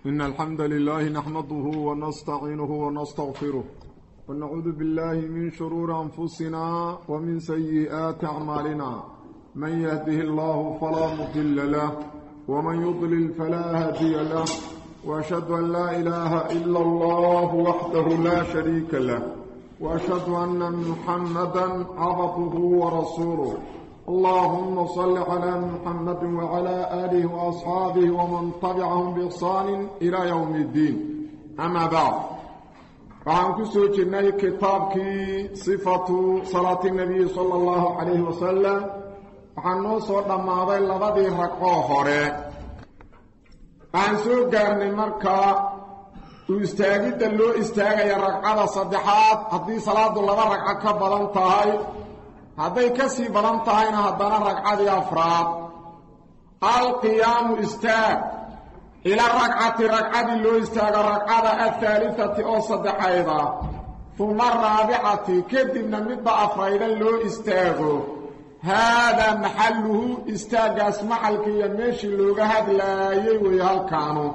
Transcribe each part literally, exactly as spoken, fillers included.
إن الحمد لله نحمده ونستعينه ونستغفره ونعوذ بالله من شرور أنفسنا ومن سيئات أعمالنا من يهده الله فلا مضل له ومن يضلل فلا هادي له وأشهد أن لا إله إلا الله وحده لا شريك له وأشهد أن محمدا عبده ورسوله اللهم صل على محمد وعلى آله وأصحابه ومن تبعهم بإحسان إلى يوم الدين أما بعد فعن كسوجنا كتابك صفة صلاة النبي صلى الله عليه وسلم عن نصر لما ظل غدي ركعه هراء عن سوقرني مركا ويستاجد اللو استاجي ركعة صدحات هذه صلاة الله ركعة كبران تهاي هذا كسي بلان تهاينا هدانا ركعة أفراد القيام استاج إلى الركعة ركعة اللو استاج ركعة الثالثة أو صدحيضا ثم الرابعة كدبنا مدى أفراد اللو استاجو هذا محله استاج اسمع الكياميش اللو قهد لا يوي هالكانو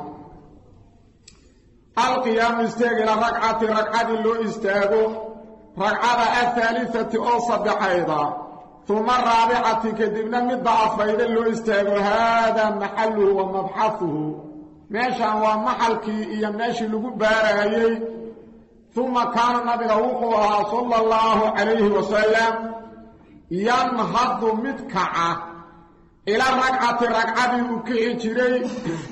القيام استاج إلى الركعة ركعة اللو استاجو ركعة الثالثة أو صدحيضا ثم الرابعة كدبنا مدى أفراد اللو استاجو هذا محله ومبحثه ماشا ومحلك إياميش اللو بارهي ثم كان النبي وقوها صلى الله عليه وسلم ينهض مدكعة إلى الركعة ركعة وكي جري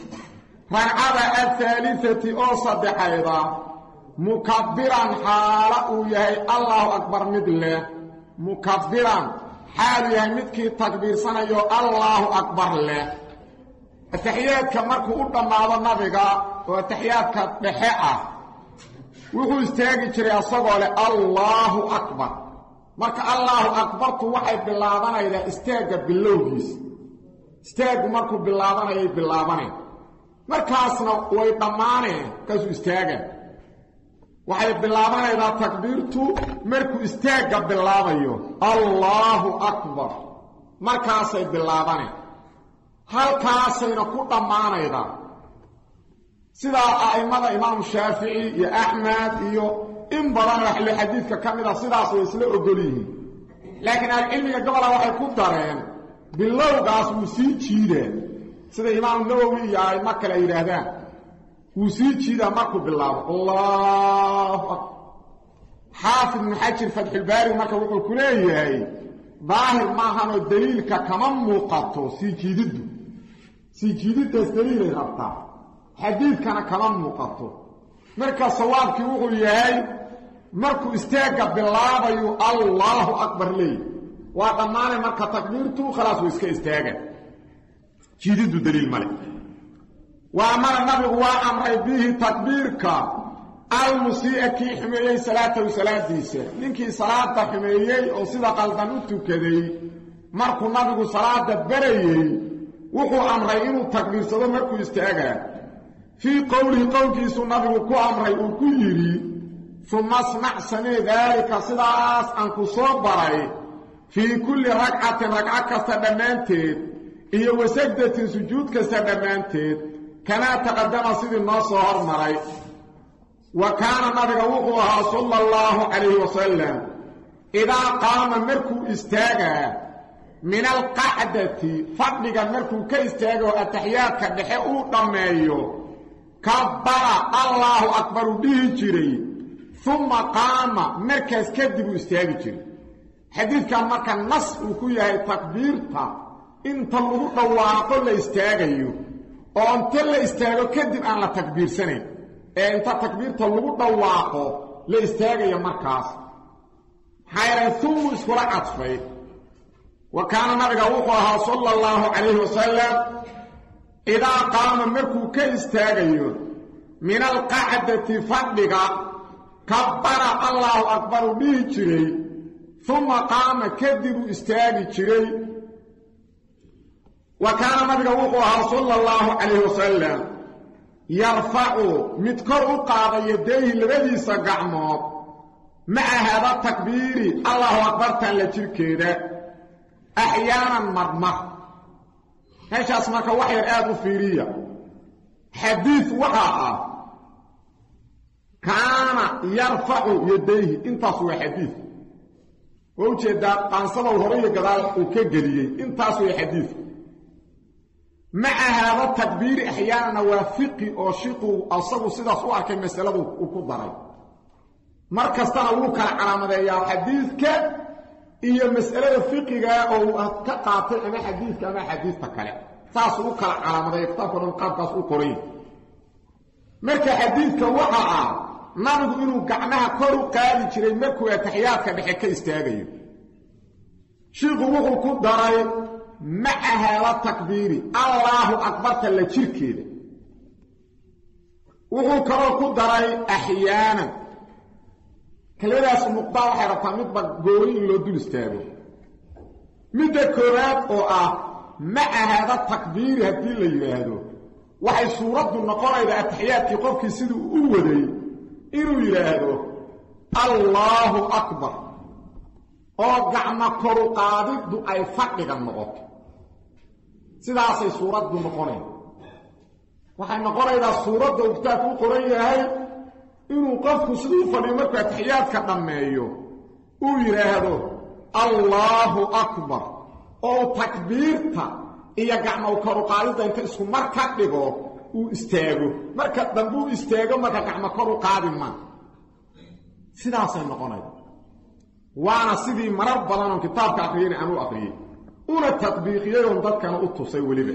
ركعة الثالثة أو صدحيضا مكبرا حاله يهي الله أكبر مدله مكبرا حال يهي مدكي تكبير سنة يو الله أكبر له التحيات كماركو قدام هذا النبي والتحيات كبحيئة وهو استيقي جري أصدقوا الله أكبر marka Allahu akbar ku waxay bilaabanaydaa istaaga bilowgiis istaagu markuu bilaabanayay bilaabanay markaasna way dhamaaneen kasu istaaga waxay bilaabanaydaa takbiirtu markuu istaaga bilaabayo Allahu akbar markaasay bilaabanay halkaasayna ku dhamaanaydaa sida aimada Imam Shafi'i iyo Ahmad iyo إن بدن رحل الحديث كاملة صلاة ويسلء أقوليه لكن العلم قبل وحي كدرين بالله قاس وسيد شيدا سيدة إمام النووي يا مكة الإرهدان وسيد شيدا مكة بالله الله أكبر حافظ من حجر فتح الباري مكة وقل كليه ظاهر ما هنو الدليل كمان موقعته سيد شيدده سيد شيدده الدليل الغطاء حديث كان كمان موقعته marka sawaabki wuxuu yahay markuu istaaga bilaabayo Allahu akbar leey waa dhamaanay marka takbiirtu khalaas way iska istaaga jiididu daliil male waa amara nabigu waa amray bihi takbiirka al-musii'a ki xumeeyay salaatu salaadiisa ninkii salaada xumeeyay oo sida qaldan u tukaday markuu nabigu salaada barayay wuxuu amray inuu takbiirsado markuu istaaga في قوله قولك سنبه كو أمري وكيري ثم اسمع سمي ذلك صداس أنكو صبري في كل ركعة ركعة كستدمانتين إيه وسجدة سجود كستدمانتين كما تقدم سيد النصر مري وكان نبي وقوها صلى الله عليه وسلم إذا قام مركو استاغا من القعدة فضلق مركو كاستاغا التحيات كدحيء ضميو كبر الله أكبر به جري ثم قام مركز كذب استاغي جري حديث كان مركز نص وكوية تكبيرتا انت اللغو قواقو لاستاغيو وانت اللي استاغيو كذب ان لا تكبير سنة انت تكبيرتا اللغو قواقو لاستاغيو مركز حيرا ثم اسكرا عطفي وكان نبغى وقوها صلى الله عليه وسلم إذا قام مركو كاستاغيو من القعدة فضلق كبر الله أكبر به جري ثم قام كذب استاغي جري وكان نبي وقوها صلى الله عليه وسلم يرفع متكر قاض يديه لبدي سقعمه مع هذا التكبير الله أكبر تنلتر أحيانا مرمى هاش اسمك وحي الآب فيريا حديث وحاء كان يرفع يديه انتصوا حديث ووجد قنصبه وهرية قدال وكقليه انتصوا حديث مع هذا التكبير احيانا وافقي او شيقو اصبو سدا سو اركay mas'aladu uu ku daray markastana uu kala calaamadeeyaa xadiiska iyo mas'alada fiqiga oo ka qaatay ama xadiiska ama xadiiska kale saas uu kala calaamadeeyaa qofkan qaabkaas uu qoray marka xadiiska waxa ah nabigu inuu gacmaha kor u qaadi jiray markuu taxiyaadka dhexe ka istaagayo shiiqu wuxuu ku daray مع هذا التكبير الله أكبر تلجير كده وهو كرو كدري أحيانا كلمة اسم مقطع حرطة مطبق قولين لو دول استاذه مدى كرات أو آه مع هذا التكبير هدي اللي يلاهده وحي صورة النقارة إذا أتحيات يقف كسيده أولي إنه يلاهده الله أكبر oo gacma kor u qaadidu ay fadhiga noqoto sidaas ay suuradu noqonay waxay noqonaydaa suurada uu kitaabku qoran yahay inuu qofku sidoo fadhiyo marka taxiyaadka dhameeyo uu yiraahdo Allahu akbar oo takbiirta iyo gacmo kor u qaadida inta isku marka dhigo uu istaago marka dambu istaago marka gacmo kor u qaadima sidaas ay noqonaydaa وانا سيدي مرر بدن كتابك اخرين انو اخري ولا تطبيقيهم dadkana u tusay waliba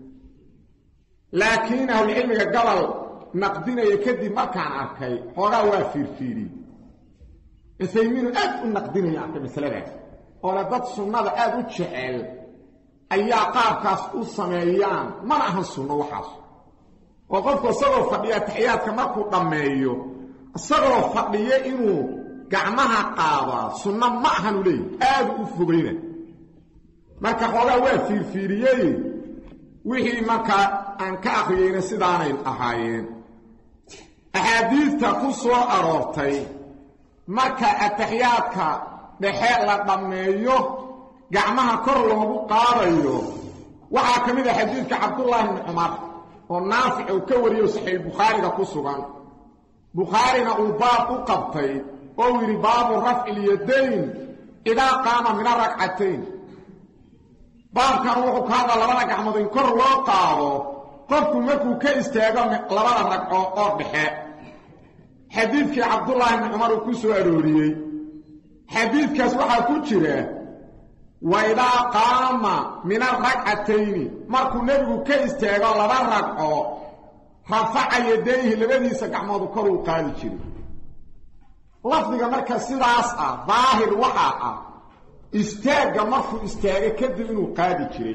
laakiin ahli cilmiga gabal naqdinaya kadib markaan arkay hora waa fiirfiiri isaymiinu aad u naqdinaya arka masaladaas oo la dad sunnada aad u jecel ayaa qaabkaas u sameeyaan mana ahan sunno waxaas oo qofku isagoo fadhiya taxiyaadka markuu dhameeyo isagoo fadhiya inuu gacmaha qaada sunna ma ahan u leey aad u fogeyna marka xogaa waa fiirfiiriyay wixii marka aan ka aqriyayna sidaanay ahaayeen ahadiista ku soo aroortay marka ataxiyaadka dhexe la dhameeyo gacmaha kor loogu qaadayo waxa kamid ah xadiiska Abdullah ibn Umar oo Naafi' oo ka wariyo Sahih Bukhari ku sugan Bukhari na uu baab u qabtay أو باب رفع اليدين إذا قام من الركعتين باب كان روحك هذا لبنا قحمدين كر وقاضه قفت مكو كاستيقام لبنا ركعة أربحة حديثك عبد الله بن عمر كسو أروري حديثك أصبح كتيرة وإذا قام من الركعتين مركو نبكو كاستيقام لبنا ركعة رفع يديه لبني سقحمد كر وقاضي كتيرة lafdiga marka sidaas ah daahir waxa ah istaaga markuu istaaga kadib inuu qaadi jiray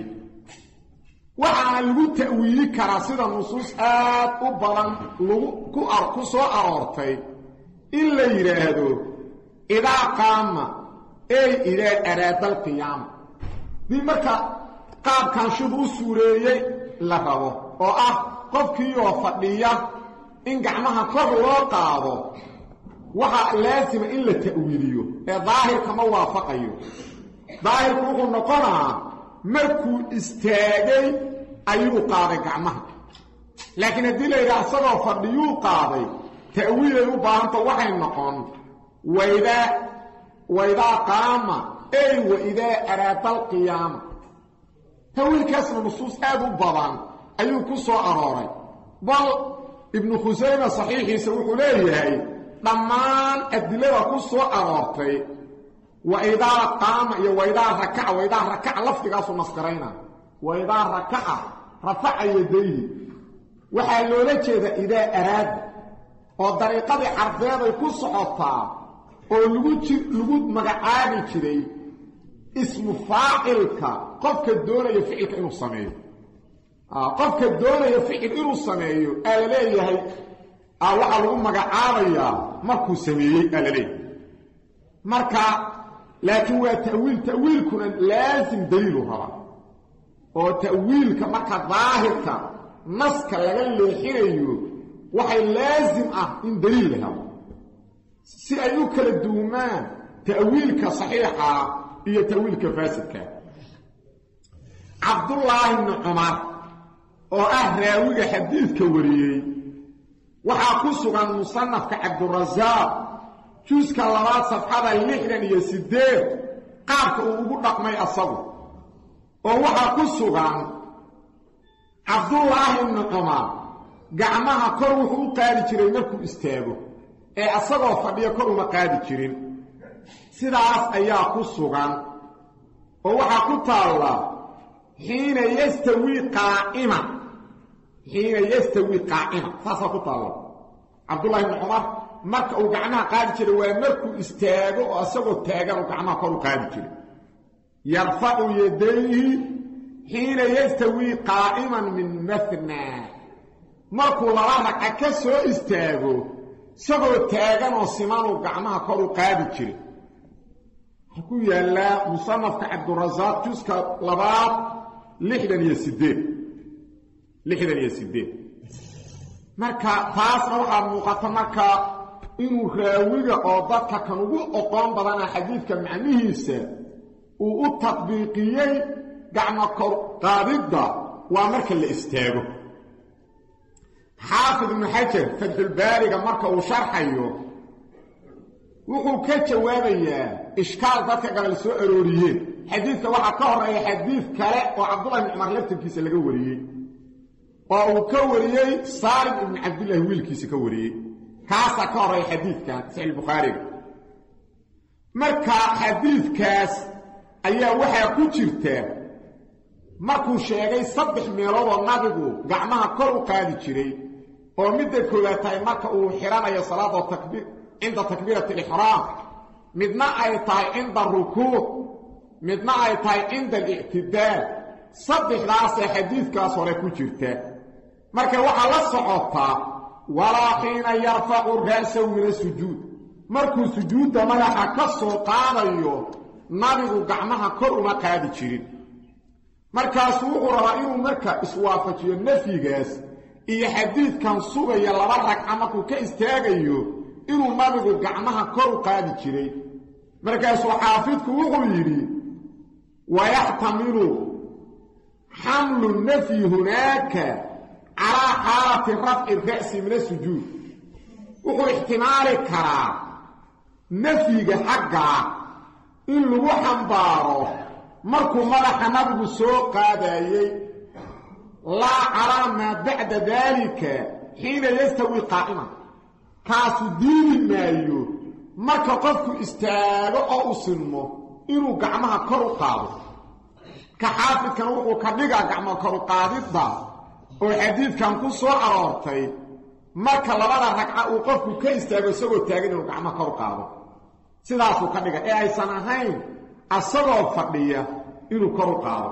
waxa lagu ta'wiili karaa sida nusuus aad u badan lagu ku arku soo aroortay in la yiraahdo ida qaama ay ila arada alqiyam di marka qaabkan shibu suureeyay la rabo oo ah qofkii oo fadhiya in gacmaha kor loo qaado waxa لازم in la ta'wiiliyo ee daahirka ma waafaqayo daahirku wuxuu noqonaa markuu istaagay ayuu qaaday gacmaha laakiin hadii la yiraahdo asagoo fadhiyuu qaaday ta'wiil ay u baahanta waxay noqon wayda wayda qaama ay wayda arada alqiyam ta'wiilkaas nusuus aad u badan ayuu ku soo arooray bal ibn Khusayma saxiixiisa wuxuu leeyahay ضمان الدليل كسو أرورتي وإذا قام وإذا ركع وإذا ركع لفتك أصو نسكرينا وإذا ركع رفع يديه وحلو لك إذا أراد والطريقة حرفية كسو عطا ولغود مقعاني كده اسم فاعلك قفك الدولة يفعلك إنو الصميل قفك الدولة يفعل إنو الصميل قال ليه هي أو على أمك عارية مركو سميه قال لي مركا لكن هو تأويل تأويل كنا لازم دليلها أو تأويل كمركا ظاهرك نسك لغاية حيريو وحي لازم أه إن دليلها سيأيوك للدومان تأويلك صحيحة هي تأويلك فاسدك عبد الله بن عمر oo ah raawiga xadiidka wariyay waxa ku sugan musannafka Abdurrazzaq juska labaad safxada lixdan iyo siddeed qaabka uu ugu dhaqmay asagu oo waxa ku sugan Abdullah ibn Umar gacmaha kor wuxuu u qaadi jiray markuu istaago ee asagoo fadhiyo kor uma qaadi jirin sidaas ayaa ku sugan oo waxa ku taala xiina yastawi qaa'ima xiina yastawi qaa'ima saasa ku taala Abdullah ibn Umar marka uu gacmaha qaadi jiray waa markuu istaago oo asagoo taagan uu gacmaha kor u qaadi jiray yarfa'u yadayhi xiina yastawi qaa'iman min mathna markuu laba ragca ka soo istaago isagoo taagan oo siman uu gacmaha kor u qaadi jiray ku yaala musannafka Abdurrazzaq juska labaad lixdan iyo siddeed lixdan iyo siddeed marka taasna waxaa muuqata marka inuu raawiga oo dadka kan ugu oqoon badana xadiidka macnihiisa uu u tatbiiqiyey gacmo kor qaadidda waa marka la istaago xaafid ibn Hajar Fathul Baariga marka uu sharxayo wuxuu ka jawaabayaa ishkaal dadka qaal soo arooriyeen xadiidka waxa ka horeeya xadiid kale oo Abdullah ibn Umar laftigiisa laga wariyay oo uu ka wariyay Salim ibn Abdullah wiilkiisa ka wariyay kaasa ka horeeya xadiidkan Sahih Bukhari marka xadiidkaas ayaa waxa ku jirta markuu sheegay saddex meelood oo nabigu gacmaha kor u qaadi jiray oo midda koowaad tahay marka uu xiranayo salaada takbiir inda takbiirati al-ihram midna ay tahay inda rukuuc midna ay tahay inda al-i'tidaal saddexdaas xadiidkaas hore ku jirta marka waxa la socota walaaqina yarfa'u ra'sahu min as-sujuud markuu sujuudda madaxa ka soo qaadayo nabigu gacmaha kor uma qaadi jirin markaas wuxuu rabaa inuu marka iswaafajiyo nafyigaas iyo xadiidkan sugaya laba ragca markuu ka istaagayo inuu nabigu gacmaha kor u qaadi jiray markaas xaafidku wuxuu yiri wayahtamilu hamlu nafyi hunaka ala halati raf'i ar-ra'si min as-sujud wuxuu ihtimaali karaa nafyiga xagga in lagu xambaaro markuu madaxa nabigu soo qaadayay la ara ma ba'da dalika hina yastawi qa'iman kaasu diini maayo marka qofku istaago oo u sinmo inuu gacmaha kor u qaado ka xaafidkan wuxuu ka dhigaa gacmaha kor u qaadidda oo xadiidkan ku soo aroortay marka labada ragca uu qofku ka istaago isagoo taagan inuu gacmaha kor u qaado sidaas uu ka dhiga ee aysan ahayn asagoo fadhiya inuu kor u qaado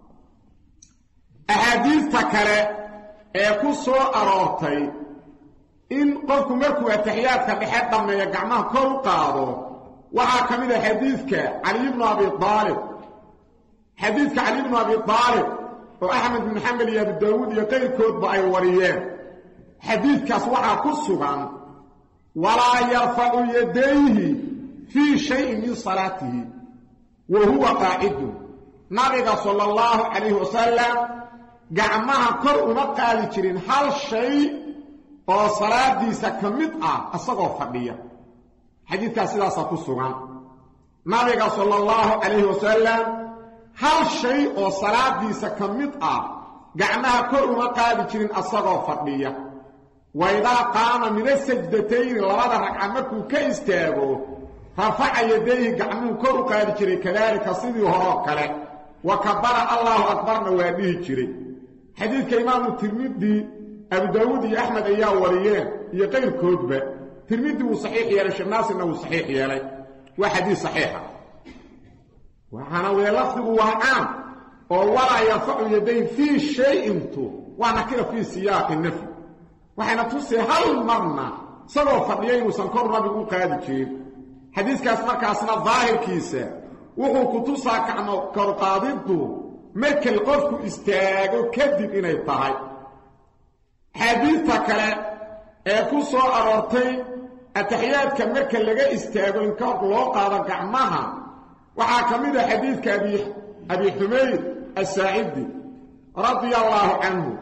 ahadiista kale ee ku soo aroortay in qofku markuu ataxiyaadka dhexe dhameeyo gacmaha kor u qaado waxa kamid ah xadiidka Ali ibn Abi Talib xadiidka Ali ibn Abi Talib oo Ahmad ibn Hanbal iyo Abu Dawud iyo qayrkood ba ay wariyeen xadiidkaas waxa ku sugan wala yarfa'u yadayhi fi shay'in min salatihi wa huwa qa'id nabiga sallallahu alayhi wasallam gacmaha kor uma qaadi jirin hal shay oo salaadiisa kamid ah asagoo fadhiya xadiidkaas sidaas ku sugan nabiga sallallahu alayhi wasallam hal shay oo salaadiisa kamid ah gacmaha kor uma qaadi jirin asagoo fadhiya wayda qaama min as-sajdatayn labada ragca markuu ka istaago rafa'a yadayhi gacmuhu kor u qaadi jiray kadalika sidii hore kale wa kabbara Allahu akbarna waa dhihi jiray xadiidka imaam Tirmidhi Abu Dawud iyo Ahmad ayaa wariyeen iyo qayrkoodba Tirmidhi uu saxiix yeelay Shanaasina uu saxiix yeelay waa xadiis saxiix ah waxana weelafdigu waa aan oo wala yarfa'u yadayn fi shay'in tu wa nakira fi siyaq an-nafy waxana tusay hal marna sabab fadhiyay inuu san kor nabigu qaadi jiray xadiiskaas markaasna daahirkiisa wuxuu ku tusaa kacmo kor qaadiddu marka qofku istaago kadib inay tahay xadiidka kale ee ku soo aroortay ataxiyaadka marka laga istaago in kor loo qaado gacmaha waxa kamid ah xadiidka abi abi Humayd as-Sa'idi radiyallahu anhu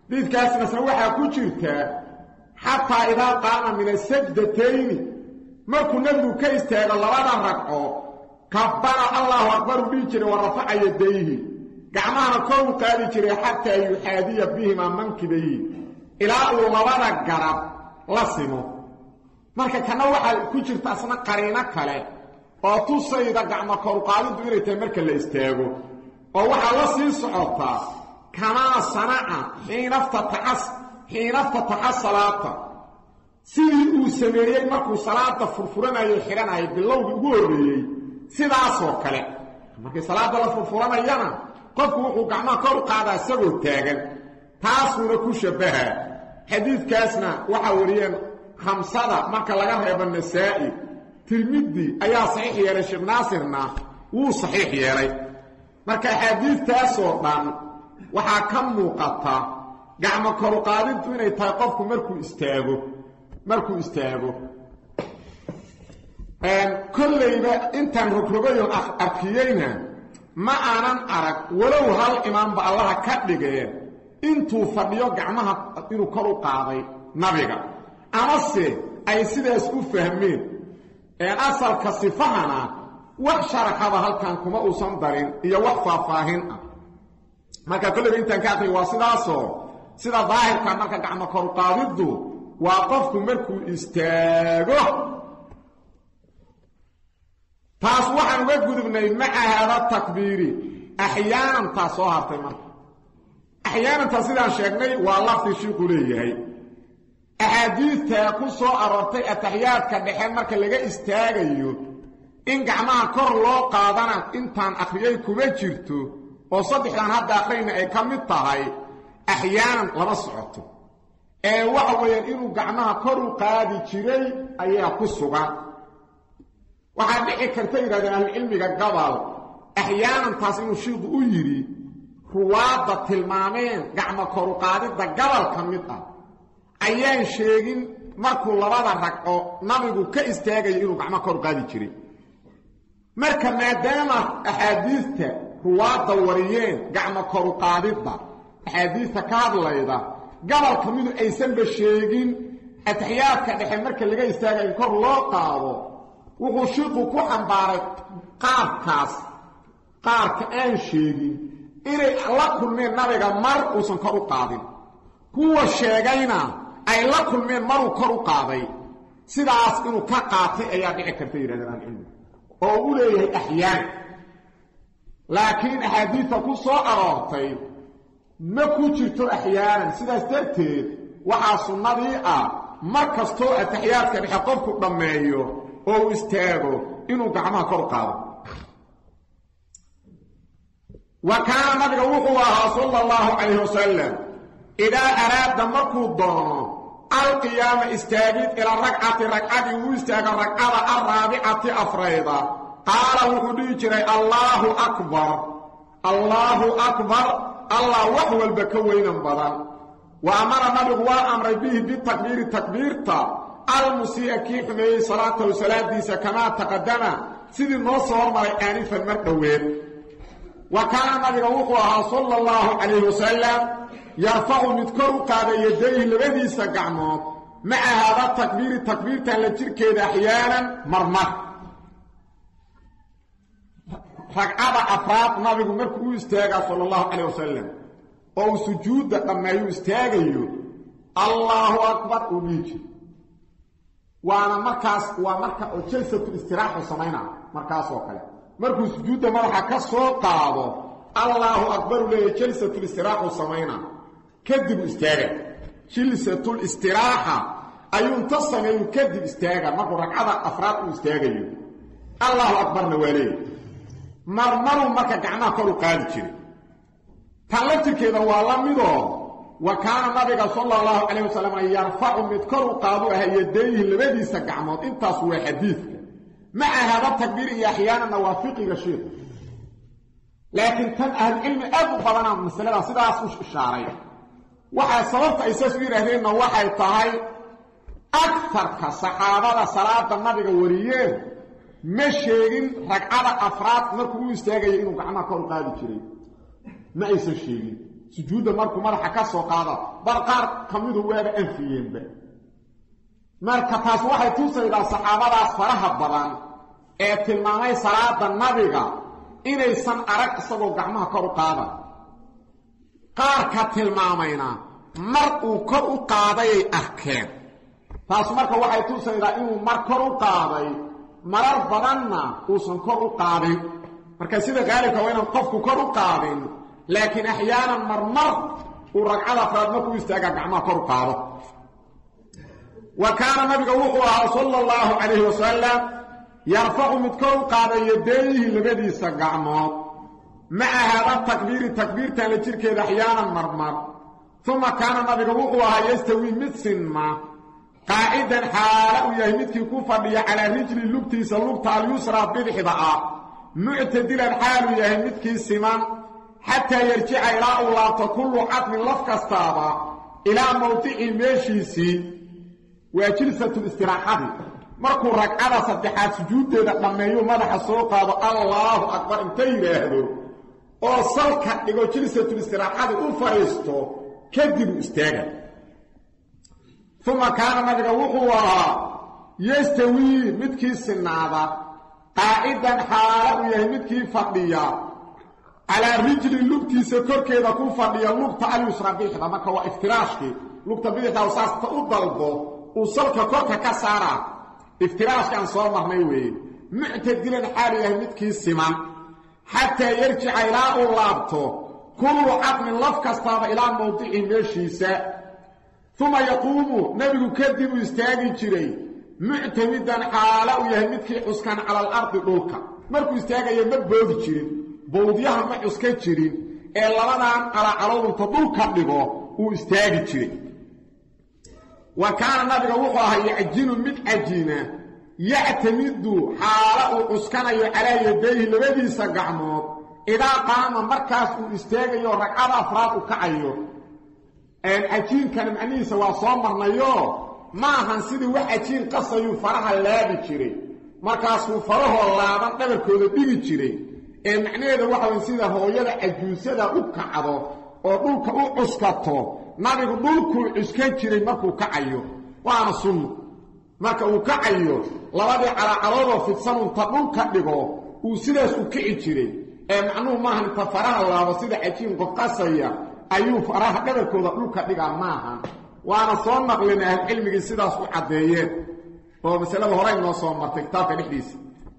ديد كاسنا سوحا كجرتا حتى إذا قام من السجدتين مركو نبدو كيستيغ اللوانا ركعو كبر الله أكبر بيجري ورفع يديه قعمانا كون قادي جري حتى يحادي بهما منكبيه إلى اللوانا قرب لصمه marka kana waxa ku jirta asna qariina kale oo tusayda gacmo kor qaadid inay tahay marka la istaago oo waxa la sii socota kana sanaa xiinafta taas xiinafta taas salaata sidii uu sameeyay markuu salaada furfuranayo xiranayo bilowga ugu horeeyay sidaas oo kale markii salaada la furfuranayana qofku wuxuu gacmo kor qaadaa isagoo taagan taasuna ku shabaha xadiidkaasna waxa wariyeen خمسة marka laga reebo Nasaa'i Tirmidhi ayaa saxiix yeelay Sheekh Naasirna wuu saxiix yeelay marka xadiidtaas oo dhan waxa ka muuqata gacmo kor qaadintu inay tahay qofku markuu istaago markuu istaago een kullayba intaan rogrogayo arkiyayna ma aanan arag walow hal imaam ba Allah ka dhigay intuu fadhiyo gacmaha inuu kor u qaaday nabiga amase ay sidaas u fahmeen ee asalka sifahana wax sharaxaba halkan kuma uusan darin iyo wax faahfaahin ah marka kulliba intaan ka aqri waa sidaaso sida daahirka marka gacmo kor qaadidu waa qofku markuu istaago taas waxaan uga gudubnay maca hada takbiiri ahyaanan taasoo hartay marka ahyaanan taas sidaan sheegnay waa lafti shiiqu leeyahay أحاديث كسو أرورتي التحيات كدحين مركا لغا استاغيو إن قعمها كور لو قادنا إنتان أخريي كوما جيرتو وصدح لان هادا أخرين أي كميطاهاي أحيانا لما سعوتو أي وحوين إنو قعمها كور قادي جيري أيها كسوغا وحاد إيه كرتين هذا العلم قبل أحيانا تاسينو شيض أيري روادة المامين قعمها كور قادي دا قبل كميطاه ayaan sheegin markuu labada ragco nabigu ka istaagay inuu gacmo kor qaadi jiray marka maadaama ahadiista ruwaada wariyeen gacmo kor qaadida ahadiista ka hadlayda gabal kamidu aysan ba sheegin ataxiyaadka dhexe marka laga istaagay kor loo qaado wuxuu shiiqu ku xambaaray qaabkaas qaarka aan sheegin inay la kulmeen nabiga mar uusan kor u qaadin kuwa sheegayna ay la kulmeen maruu kor u qaaday sidaas inuu ka qaatay ayaa dhici karta yiraahdaan cilmi oo uu leeyahay ahyaan laakiin ahadiitha ku soo aroortay ma ku jirto ahyaan sidaas darteed waxa sunnadii ah markastoo ataxiyaadka dhexe qofku dhameeyo oo istaago inuu gacmaha kor qaado wa kaana nabiga wuxuu ahaa sallallahu alayhi wasallam إذا أراد مركو الضوء القيام استاجد إلى الركعة ركعة ويستاجد الركعة الرابعة أفريضا قال وحديجري الله أكبر الله أكبر الله وحو البكوين انبضا وأمر نبي وأمر به بالتكبير تكبيرتا المسيء كيف من صلاة وسلام ديسا كما تقدم سيد النصر مريكاني في المركوين وكان نبي وقوها صلى الله عليه وسلم يرفع مذكر قاد يديه لبدي سقعمات مع هذا التكبير التكبير تلتر كده احيانا مرمر ركعه افراد نبي مركو استاغا صلى الله عليه وسلم او سجود لما يستاغيو الله اكبر وبيجي وانا مركز ومركز جلسه الاستراحه سمينا مركز وكله مركو سجود مرحه كسو قادو الله اكبر ليه جلسه الاستراحه سمينا كذب استاغا جلسه الاستراحه ايون تصل يكذب استاغا ما ركعه افراد استاغيو الله اكبر نوالي مرمر مركا جعنا كلو قادي جيري تلت كده والله ميدو وكان النبي صلى الله عليه وسلم يرفع مذكر قادوها يديه لبدي سقعمود انت سو حديث مع هذا التكبير احيانا نوافقي رشيد لكن كان اهل العلم ابو بدنا مساله سداس مش اشاريه waxa sababta ay soo yiraahdeen waxay tahay akthar ka saxaabada salaada nabiga wariyeen ma sheegin ragcada afraad markuu istaagay inuu gacmaha kor qaadi jiray ما يسر شيء sujuudda markuu madaxa ka soo qaado bar qaar kamidu weeba anfiyeenba marka taas waxay tusaydaa saxaabadaas faraha badan ee tilmaamay salaada nabiga inaysan arag isagoo gacmaha kor u qaadan qaar ka tilmaamayna mar uu kor u qaaday ay arkeen taas marka waxay tusaydaa inuu mar kor u qaaday marar badanna uusan kor u qaadin marka sida qaalibka waa inaan qofku kor u qaadin laakiin axyaanan marmar uu ragcada afraad markuu istaaga gacmaha kor u qaado wa kaana nabiga wuxuu ahaa sala allahu calayhi wasalam yarfacu mid kor u qaaday yadayhi labadiisa gacmood maca haada takbiiri takbiirtan la jirkeeda axyaanan marmar uma kaana nabiga wuxuu ahaa yastawii mid sinma qaacidan xaala uu yahay midkii ku fadhiya calaa rijli lugtiisa lugta alyusraa bidixda ah muctadilan xaaluu yahay midkii siman xataa yarjica ilaa uu laabto kullu cadmin laf kastaaba ilaa mawdicii meeshiisii waa jilsatulistiraxadi markuu ragcada saddexaad sujuuddeeda dhammeeyuu madaxa soo qaado allaahu akbar inta yidhaahdo oo salka dhigo jilsatulistiraxadi u fadhiisto kadibuu istaaga uma kaana nabiga wuxuu ahaa yastawii midkii sinaada qaacidan xaala uu yahay midkii fadhiya calaa rijli lugtiisa korkeeda ku fadhiya lugta alyusra bidixda marka waa iftiraashkii lugta bidixda saasta u dalbo uu salka korka ka saaraa iftiraashkaan soo marnay weeye muctadilan xaalu yahay midkii siman xataa yarjica ilaa uu laabto kullu cadmin laf kastaaba ilaa mawdicii meeshiisa uma yaquumu nebigu kadib uu istaagi jiray muctamidan xaala uu yahay midkii cuskan cala alardi dhulka markuu istaagayo ma boodi jirin bowdyaha ma cuska jirin ee labadan qalacalowdunta dhulka dhigo uu istaagi jiray wa kaana nabiga wuxuu ahaa yacjinu mid cajiina yactamidu xaala uu cuskanayo calaa yadayhi labadiisa gacmood idaa qaama markaas uu istaagayo ragcada afraad u kacayo cajiinkana macnihiisa waa soo marnayo ma ahan sidii wax cajiin qasayuu faraha laabi jiray markaasuu farahoo laaban dhabarkooda dhigi jiray ee macnaheeda waxa way sida hooyada cajuusada u kacdo oo dhulka u cuskato nabigu dhulkuu cuskan jiray markuu kacayo waana sunno marka uu kacayo labadii calacaloodoo fidsan unta dhulka dhigo uu sidaas u kici jiray ee macnuhu maahan inta faraha laabo sida cajiin qof qasaya ayuu faraha dhabarkooda dhulka dhigaa maahan waana soo naqlina ahlucilmigii sidaas u caddeeyeen oo masalada horey noo soo martay kitaabka dhexdiisa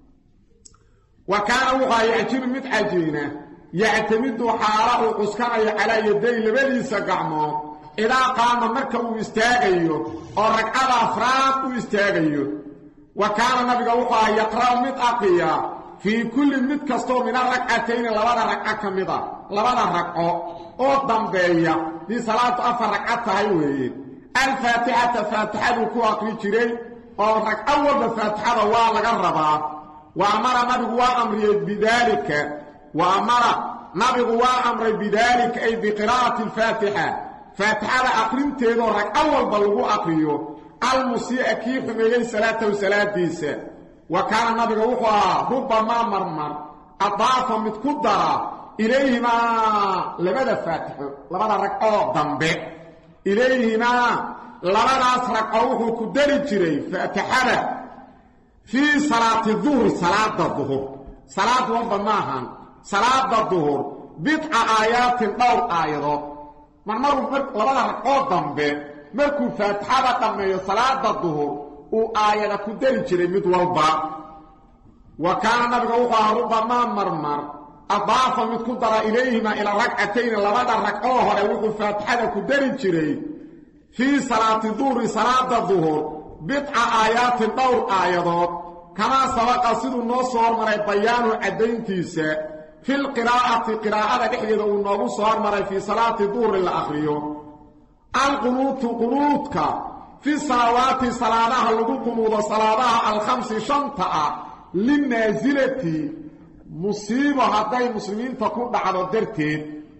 wa kaana wuxuu yacjinu mid cajiina yactamidu xaala uu cuskanayo calaa yaday labadiisa gacmood idaa qaama marka uu istaagayo oo ragcada afraad u istaagayo wa kaana nabiga wuxuu aha yaqra'u mid aqiya fii kulli mid kastoo min aragcatayni labada ragco ka mid a labada ragco oo dambeeya dii salaatu afar ragca tahay weeye alfaatixata faatixaduu ku aqri jiray oo ragco walba faatixada waa laga rabaa wa amara nabigu waa amriyey bidaalika wa amara nabigu waa amray bidaalika ay biqiraa'ati alfaatixa faatixada aqrinteedoo ragco walba lagu aqriyo almusii'a kii xumeeyey salaatahu salaadiisa wa kaana nabiga wuxuu ahaa rubbamaa marmar adaafa mid ku dara ilayhimaa labada faatixo labada ragcoo dambe ilayhimaa labadaas ragco wuxuu ku dari jiray faatixada fii salaati duhri salaada duhur salaad walba maahan salaada duhur bidca aayaatin dhowr aayadood marmaruu labada ragcoo dambe markuu faatixada dhammeeyo salaada duhur uu aayada ku dari jiray mid walba wa kaana nabiga wuxuu ahaa rubbamaa marmar adaafa mid ku dara ilayhimaa ilaa ragcatayni labada ragcoo hore wuxuu faatixada ku dari jiray fii salaati duhri salaada duhur bidca aayaatin dhowr aayadood kamaa sabaqa siduu noo soo hormaray bayaanu caddayntiisa filqiraa'ati qiraa'ada dhexdeeda uu noogu soo hormaray fii salaati duhri la akhriyo alqunuutu qunuudka fi salawaati salaadaha lagu qunuudo salaadaha alkhamsi shanta ah linaasilati musiibo hadday muslimiinta ku dhacdo darteed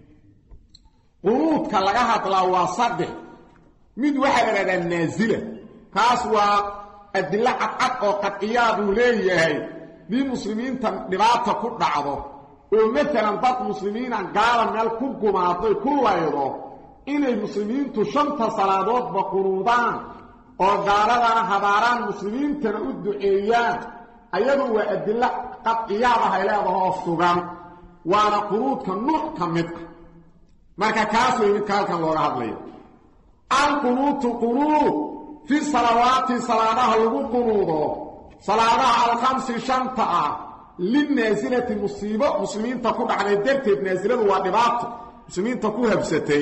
qunuudka laga hadlaa waa saddex mid waxaa la idhahdaa naasila kaas waa adilo cadcad oo qadciyaad uu leeyahay dii muslimiinta dhibaata ku dhacdo ومثلا ضد مسلمين قال مال كوكو معطي كل يضو إن المسلمين تشمت صلادات بقنودان وقال لنا هباران المسلمين تنقود إياه أيضا وأدلة قد إيابها إلى ظهر السجام وانا قنود كالنوع كمدك marka kaas weyn kaalkan looga hadlay al qunut qunut fi salawati saladaha lagu qunuudo saladaha al khamsi shanta lin nazilati musiba muslimiinta ku dhacday darteed naziladu waa dhibaato muslimiinta ku habsatay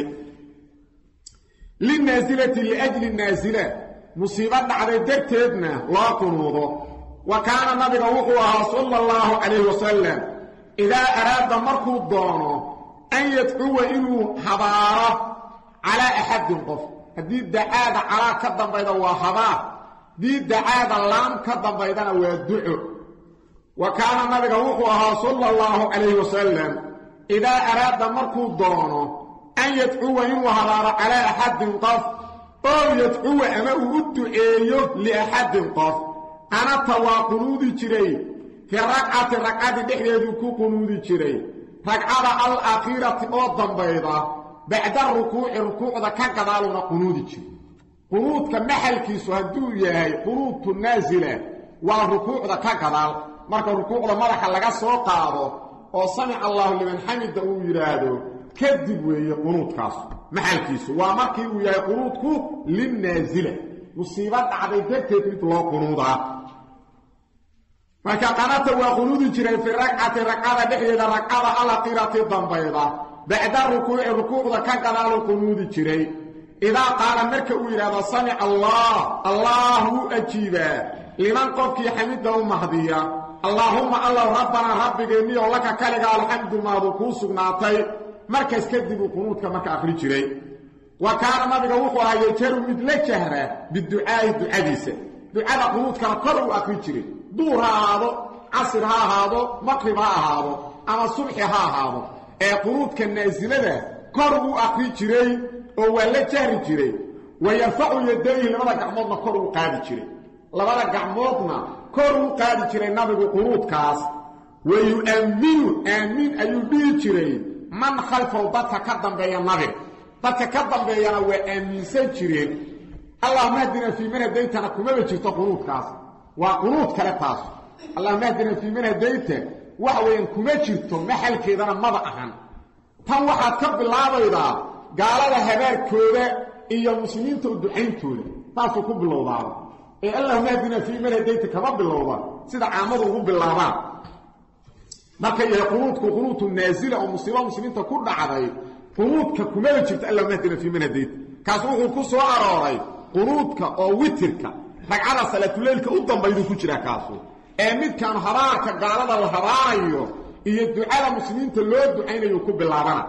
lin nazilati li ajli nazila musiba dhacday darteedna loo qunuudo wa kana nabiga wuxuu sallallahu alayhi wasallam ida arada marku doono أن يدعو إنه حضارة على أحد قف هذه الدعاء على كدن بيضا وحضارة دي الدعاء اللام كدن بيضا ويدعو وكان النبي وقوها صلى الله عليه وسلم إذا أراد مركو دونه أن يدعو إنه حضارة على أحد قف أو يدعو أما أدعيه لأحد قف أنا تواقنودي جري في ركعة ركعة دحية كوكنودي جري ركعة الأخيرة أوضا بيضا بعد الركوع الركوع ذا كقدالنا قنودك قنود كمحل كيسو هدو ياهي قنود النازلة والركوع ذا كقدال مركا الركوع ذا مرحا لغا سوقاضو وصنع الله لمن حمد أو يرادو كذب ويهي قنود كاسو محل كيسو ومركي ويهي قنودكو للنازلة مصيبات عديدك تبت الله قنودها marka qanata waa qunuudi jiray fi raq'ati raq'ada dhexdeeda raq'ada ala qirati dambayda ba'da rukuu'i rukuucda ka gadaalo qunuudi jiray ida qaala marka uu yiraahdo sami allah allahu ajiba liman qofki hamida u mahdiya allahumma allah rabbana rabbigeeni oo laka kaliga alhamdu maadu ku sugnaatay markaas kadib qunuudka marka akhri jiray wa kaana nabiga wuxuu ahaa jaru mid la jahra bidu'a du'adiisa du'ada qunuudka kor u akhri jiray دور هذا عصر هذا مغرب هذا اما صبح هذا اي قنوت كنازله ده كربو اخري جري او ولا جاري جري ويرفع يديه لبدا غمودنا كربو قادي جري لبدا غمودنا كربو قادي جري نبي قنوت كاس ويؤمن امين ايوبي جري من خلفه ضد كدم بين النبي ضد كدم بين وامين سجري اللهم اهدنا في من هديتنا كما بجيت قنوت كاس وقنوت كلا تاس اللهم اهدنا في من هديته وحوين كما جرتو محل كيدنا مبا اهان tan waxa ka bilaabayda gaalada habeerkooda iyo muslimiinta u duceeyntooda taas ku bilowdaa ee allahumma hadina fi man hadayta kama bilowda sida caamadu ugu bilaabaan marka ay qunuudku qunuutu naazila oo musiiba muslimiinta ku dhacday qunuudka kuma jirto allahumma hadina fi man hadayta kaas wuxuu ku soo arooray qunuudka oo witirka ragcada salaatuleelka u dambaydu ku jira kaaso ee midkan haraarka gaalada la haraarayo iyo ducada muslimiinta loo duceynayo ku bilaabana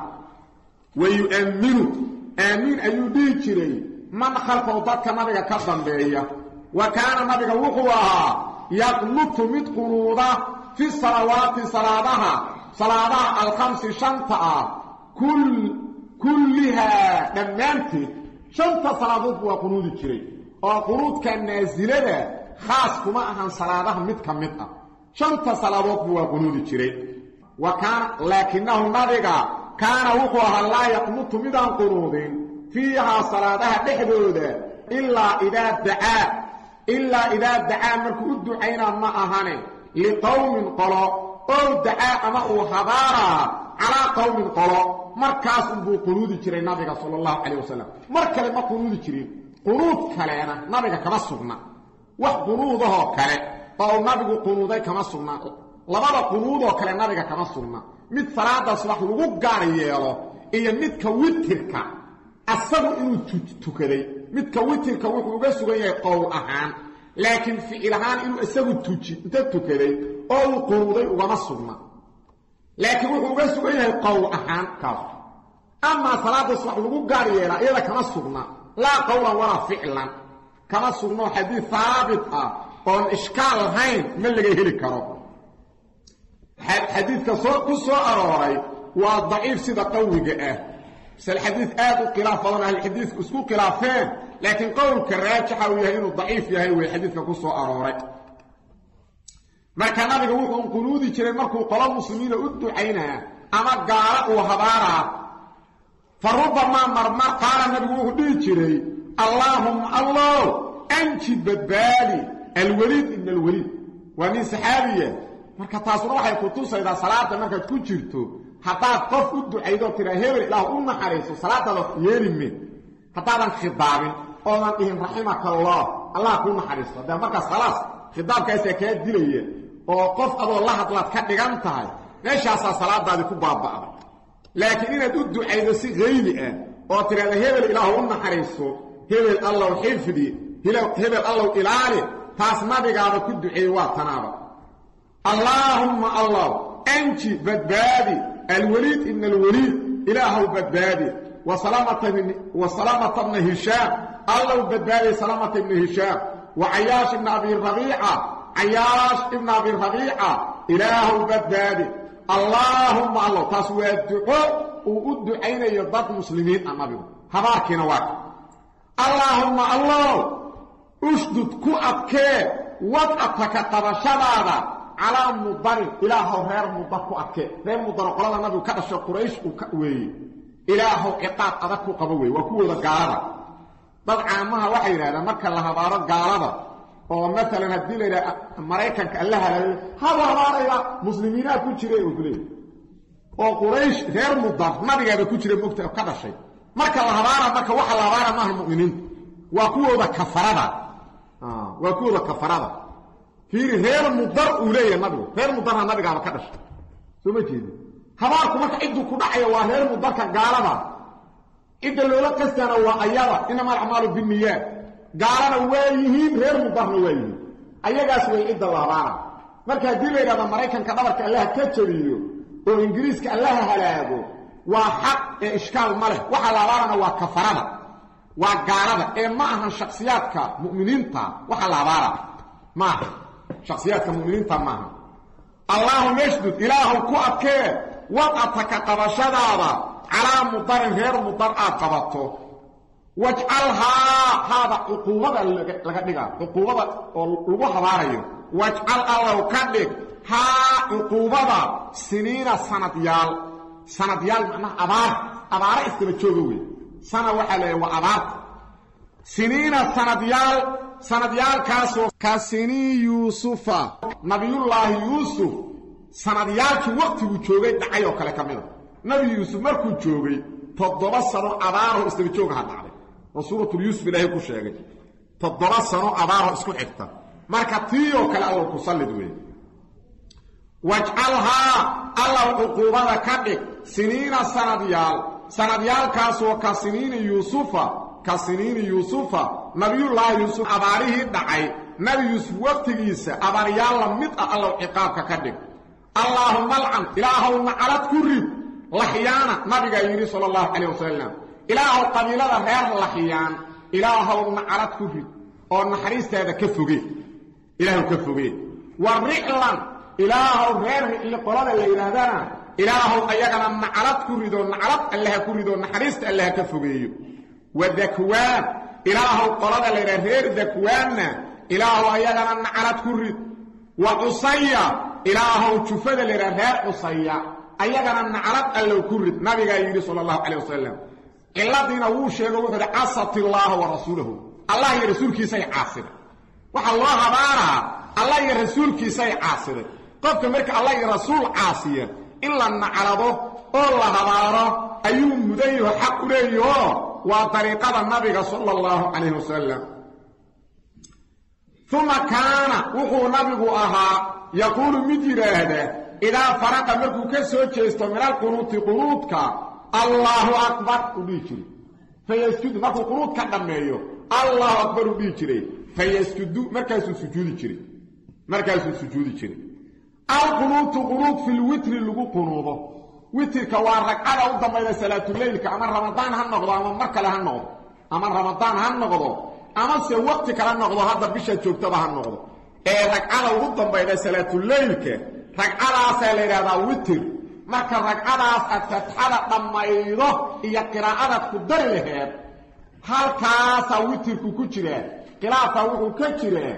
wayu'minu aamin ayuu dhigi jiray man khalfa dadka nabiga ka dambeeya wa kaana nabiga wuxuu ahaa yaqnutu mid qunuuda fi salawaati salaadaha salaadaha al-khamsi shanta kull kullaha dhammaanti shanta salaadood waa qunuudi jiray oo qunuudka naazilada khaas kuma ahan salaadaha mid ka mid ah shanta salaadood waa qunuudi jiray وكان لكنه نبغى كان وقوها لا يقنط مدان قنودين فيها صلاتها دحدوده إلا إذا دعا إلا إذا دعا مركو الدعينا ما أهاني لقوم قلو أو دعا أمأو حضارا على قوم قلو مركاس بو قنود جري نبغى صلى الله عليه وسلم مركز ما قنود جري قنود كلينا نبغى كما سغنا وقنوده كلي أو نبغى قنوده كما سغنا labada qunuud oo kale nabiga kama sugna mid salaada subax lagu gaar yeelo iyo midka witirka asagu inuu tukaday midka witirka wuxuu uga sugan yahay qowl ahaan laakiin ficil ahaan inuu asagu tuji inta tukaday oo uu qunuuday uga sugna laakiin wuxuu uga sugan yahay qowl ahaan kaas ama salaada subax lagu gaar yeelo iyada kama sugna la qowlan wala ficlan kama sugno xadiis thaabit ah oo iskaal hayn ma laga heli karo حديث كسو أروري والضعيف سيدا قوي اه بس الحديث آدو قلاف فضنا الحديث كسو قلافين لكن قول كراجحة ويهين الضعيف يهين الحديث كسو أروري marka nabiga wuxuu qunuudi jiray markuu qolo muslimiina u ducaynaa ama gaala uu habaara farubama marmar qaala nabigu wuxuu dhihi jiray allahumma allah anji badbaali alwalid ibn alwalid wa min sahabiya marka taasuna waxay ku tusaydaa salaada markaad ku jirto hadaad qof u ducaydo tira hebel ilaah u naxariiso salaada yeelime hadaadan khidaabin oo aan dhihin rahimaka allah allah ku naxariiso hada marka salaas khidaabkaas ka dilaya oo qof adoo la hadlaad ka dhigan tahay meeshaas salaadaadi ku baaba'da laakiin inaad u ducaydo si qeyli ah oo tira hebel ilaah u naxariiso hebel allah xifdi hebel allah ilaali taas nabigaada ku duceey waa tanaaba allahumma allah anji badbaadi alwalid ibn alwalid ilaahu badbaadi wa salamata wa salamata ibn hisham allah badbaadi salamata ibn hisham wa ayash ibn abi rabi'a ayash ibn abi rabi'a ilaahu badbaadi allahumma allah taas waa duco uu u ducaynayo dad muslimiin annabi habaarkina waa allahumma allah ushdud ku adkee wad'ataka qabashadaada على مضر إله غير مضر كأكي غير مضر قلنا النبي كأش قريش وكأوي إله عقاب أذكو قبوي وكو ذا قاربة طبعا ما وحي هذا مكة لها بارد قاربة ومثلا هدي لي أمريكا كألها هذا هذا مسلمين كل شيء وكله وقريش غير مضر ما بيجي كل شيء مكتئب كذا شيء مكة لها بارد مكة وحى لها بارد ما المؤمنين وكو ذا كفرادة آه وكو ذا كفرادة في غير مضر أولي النبي غير مضر النبي قال كدش ثم جيد هباركم ما تعدوا كدعية وغير مضر كقالبا إذا لو لقستنا وأيضا إنما الأعمال بالنيات قالنا وايهين غير مضر وايهين أيها سوي إذا الله بانا مركا ديلي إذا أمريكا كدبرك الله كتشريو وإنجليز كالله هلاغو وحق إشكال ملح وحلا بانا وكفرنا وقالنا إما أهن شخصياتك مؤمنين تا وحلا بانا ما شخصيات المؤمنين تماما اللهم يشدد إله كؤك وقتك قبشدادا على مضر غير مضر قبطه واجعلها هذا عقوبة لك عقوبة لغوها باريو واجعل الله كدك ها عقوبة سنين سنديال سنديال معنى أبار أبار استبتشوغوي سنة وحلي وأبار سنين سنديال سنديال كاسو كاسيني يوسف نبي الله يوسف سنديال كي وقت وجوغي دعيو كلا كامل نبي يوسف مركو جوغي تضرب سنو أباره استبتشوغها دعي وسورة يوسف إلهي كو شيغي تضرب سنو أباره اسكو حكتا مركا تيو كلا الله كسلد وي واجعلها الله عقوبة كدك سنين سنديال سنديال كاسو كاسينين يوسف كسنين يوسف نبي الله يوسف أباريه دعي نبي يوسف وقتيسا أباريال مد الله عقابك كدك اللهم العن إله نعلت كريب لحيانا نبي يري صلى الله عليه وسلم إله قبيلة غير لحيان إله نعلت كريب ونحريست هذا كفوغي إله كفوغي والرئلا إله غير اللي قرار اللي إلهدنا إله أيضا نعلت كريب ونعلت الله كريب ونحريست الله كفوغي وذكوان إله قرد لغير ذكوان إله أيضا نعلت كرد وعصية إله تفد لغير عصية أيضا نعلت ألو كرد نبي يري صلى الله عليه وسلم إلا دين وشيغ وقد عصت الله ورسوله الله يرسول كي سي عاصر وح الله بارا الله يرسول كي سي عاصر قد مرك الله يرسول عاصية إلا نعلته الله بارا أيوم مديه حق ليه وطريقة النبي صلى الله عليه وسلم ثم كان وهو نبي أها يقول مجرى هذا إذا فرق مركو كسو جيستو من القنوط قنوطك الله أكبر وديشري فيسجد مركو قنوط كدميو الله أكبر وديشري فيسجد مركز سجود جري مركز سجود جري القنوط قنوط في الوتر اللي قنوطه وتر كوارك على قدام الى صلاه الليل كما رمضان هنقض اما مركله هنقض اما رمضان هنقض اما سي وقت كلا نقض هذا بيش جوجتبا هنقض اي ركعه قدام الى صلاه الليل ركعه سيلهدا وتر marka ragcadaas aad fatxada dhamaydo iyo qiraa'ada ku dar laheed halkaas witirku ku jira qiraa'ada wuxuu ka jira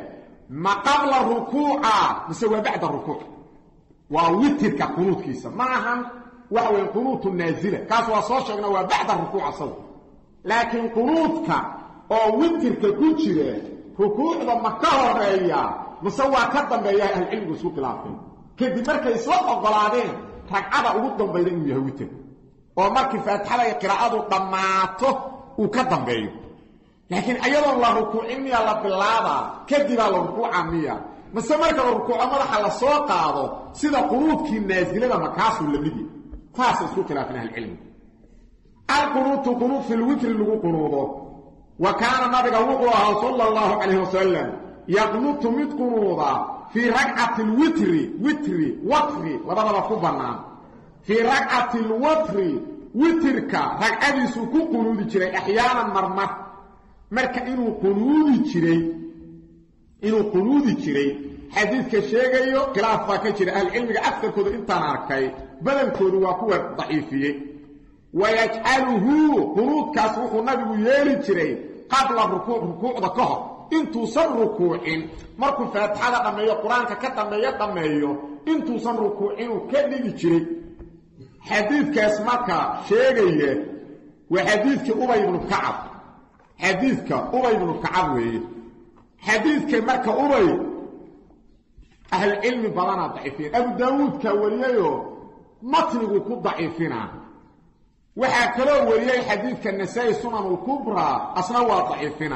ما قبل الركوع مسوى بعد الركوع ووترك قنوت كيسا معها وهو القنوت النازلة كاسوا صوشنا وبعد الركوع صوت لكن قنوتك أو وترك كوتشرة ركوع لما كهر رأيها مسوى كدن بأيها العلم وسوق العافية كده مركز إسلاق الضلالين ركعة أقدم بيدين بها وتر ومركز فاتحة قراءة ضماته وكدن بأيه لكن أيضا الله ركوعيني الله بالله كدب على الركوع عمية مسوى مركز الركوع مدح على السوق هذا سيدا قنوتك النازلة مكاسو اللي فاسد سوق العافية العلم القنوت قنوت في الوتر اللي قنوته وكان النبي صلى الله عليه وسلم يقنط مد قنوضا في ركعة الوتر وتر وتر وضرب كبنا في ركعة الوتر وترك ركعة سكو قنوضي جري أحيانا مرمى مركا إنو قنوضي جري إنو قنوضي جري حديث كشيغيو خلاف فاكجري العلم أكثر كود انت ناركاي بدل كود واكوة ضعيفية ويجعله قنوض كاسوح النبي يلي جري قبل الركوع ركوع ذكر انتو صن ركوعين مركو فاتحة دميو قرآنك كدميو دميو انتو صن ركوعين وكذلك جري حديث كاسمك شيغيه وحديث كأبي بن كعب حديث كأبي بن كعب حديث كمرك أبي أهل العلم بلانا ضعيفين أبو داود كورييه مطلقوا كو ضعيفين وحاكلوا وريي حديث كالنسائي سنن الكبرى أصنوا ضعيفين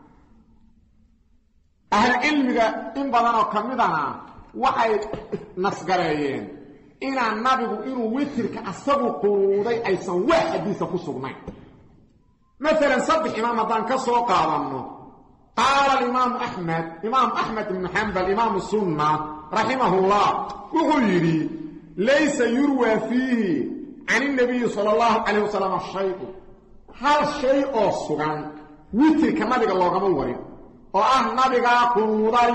أهل العلم إن بلانا كمدنا وحي نسقريين إنا النبي إنو ويترك أصبوا قنوضي أيسان واحد حديث كسرنين مثلا صدح إمام دان كسوق قالنه قال الإمام أحمد إمام أحمد بن حنبل إمام السنة رحمه الله وغيري ليس يروى فيه عن النبي صلى الله عليه وسلم الشيء هل شيء أصغن ويتر كما بيقى الله قموري وأه نبقى قنوضي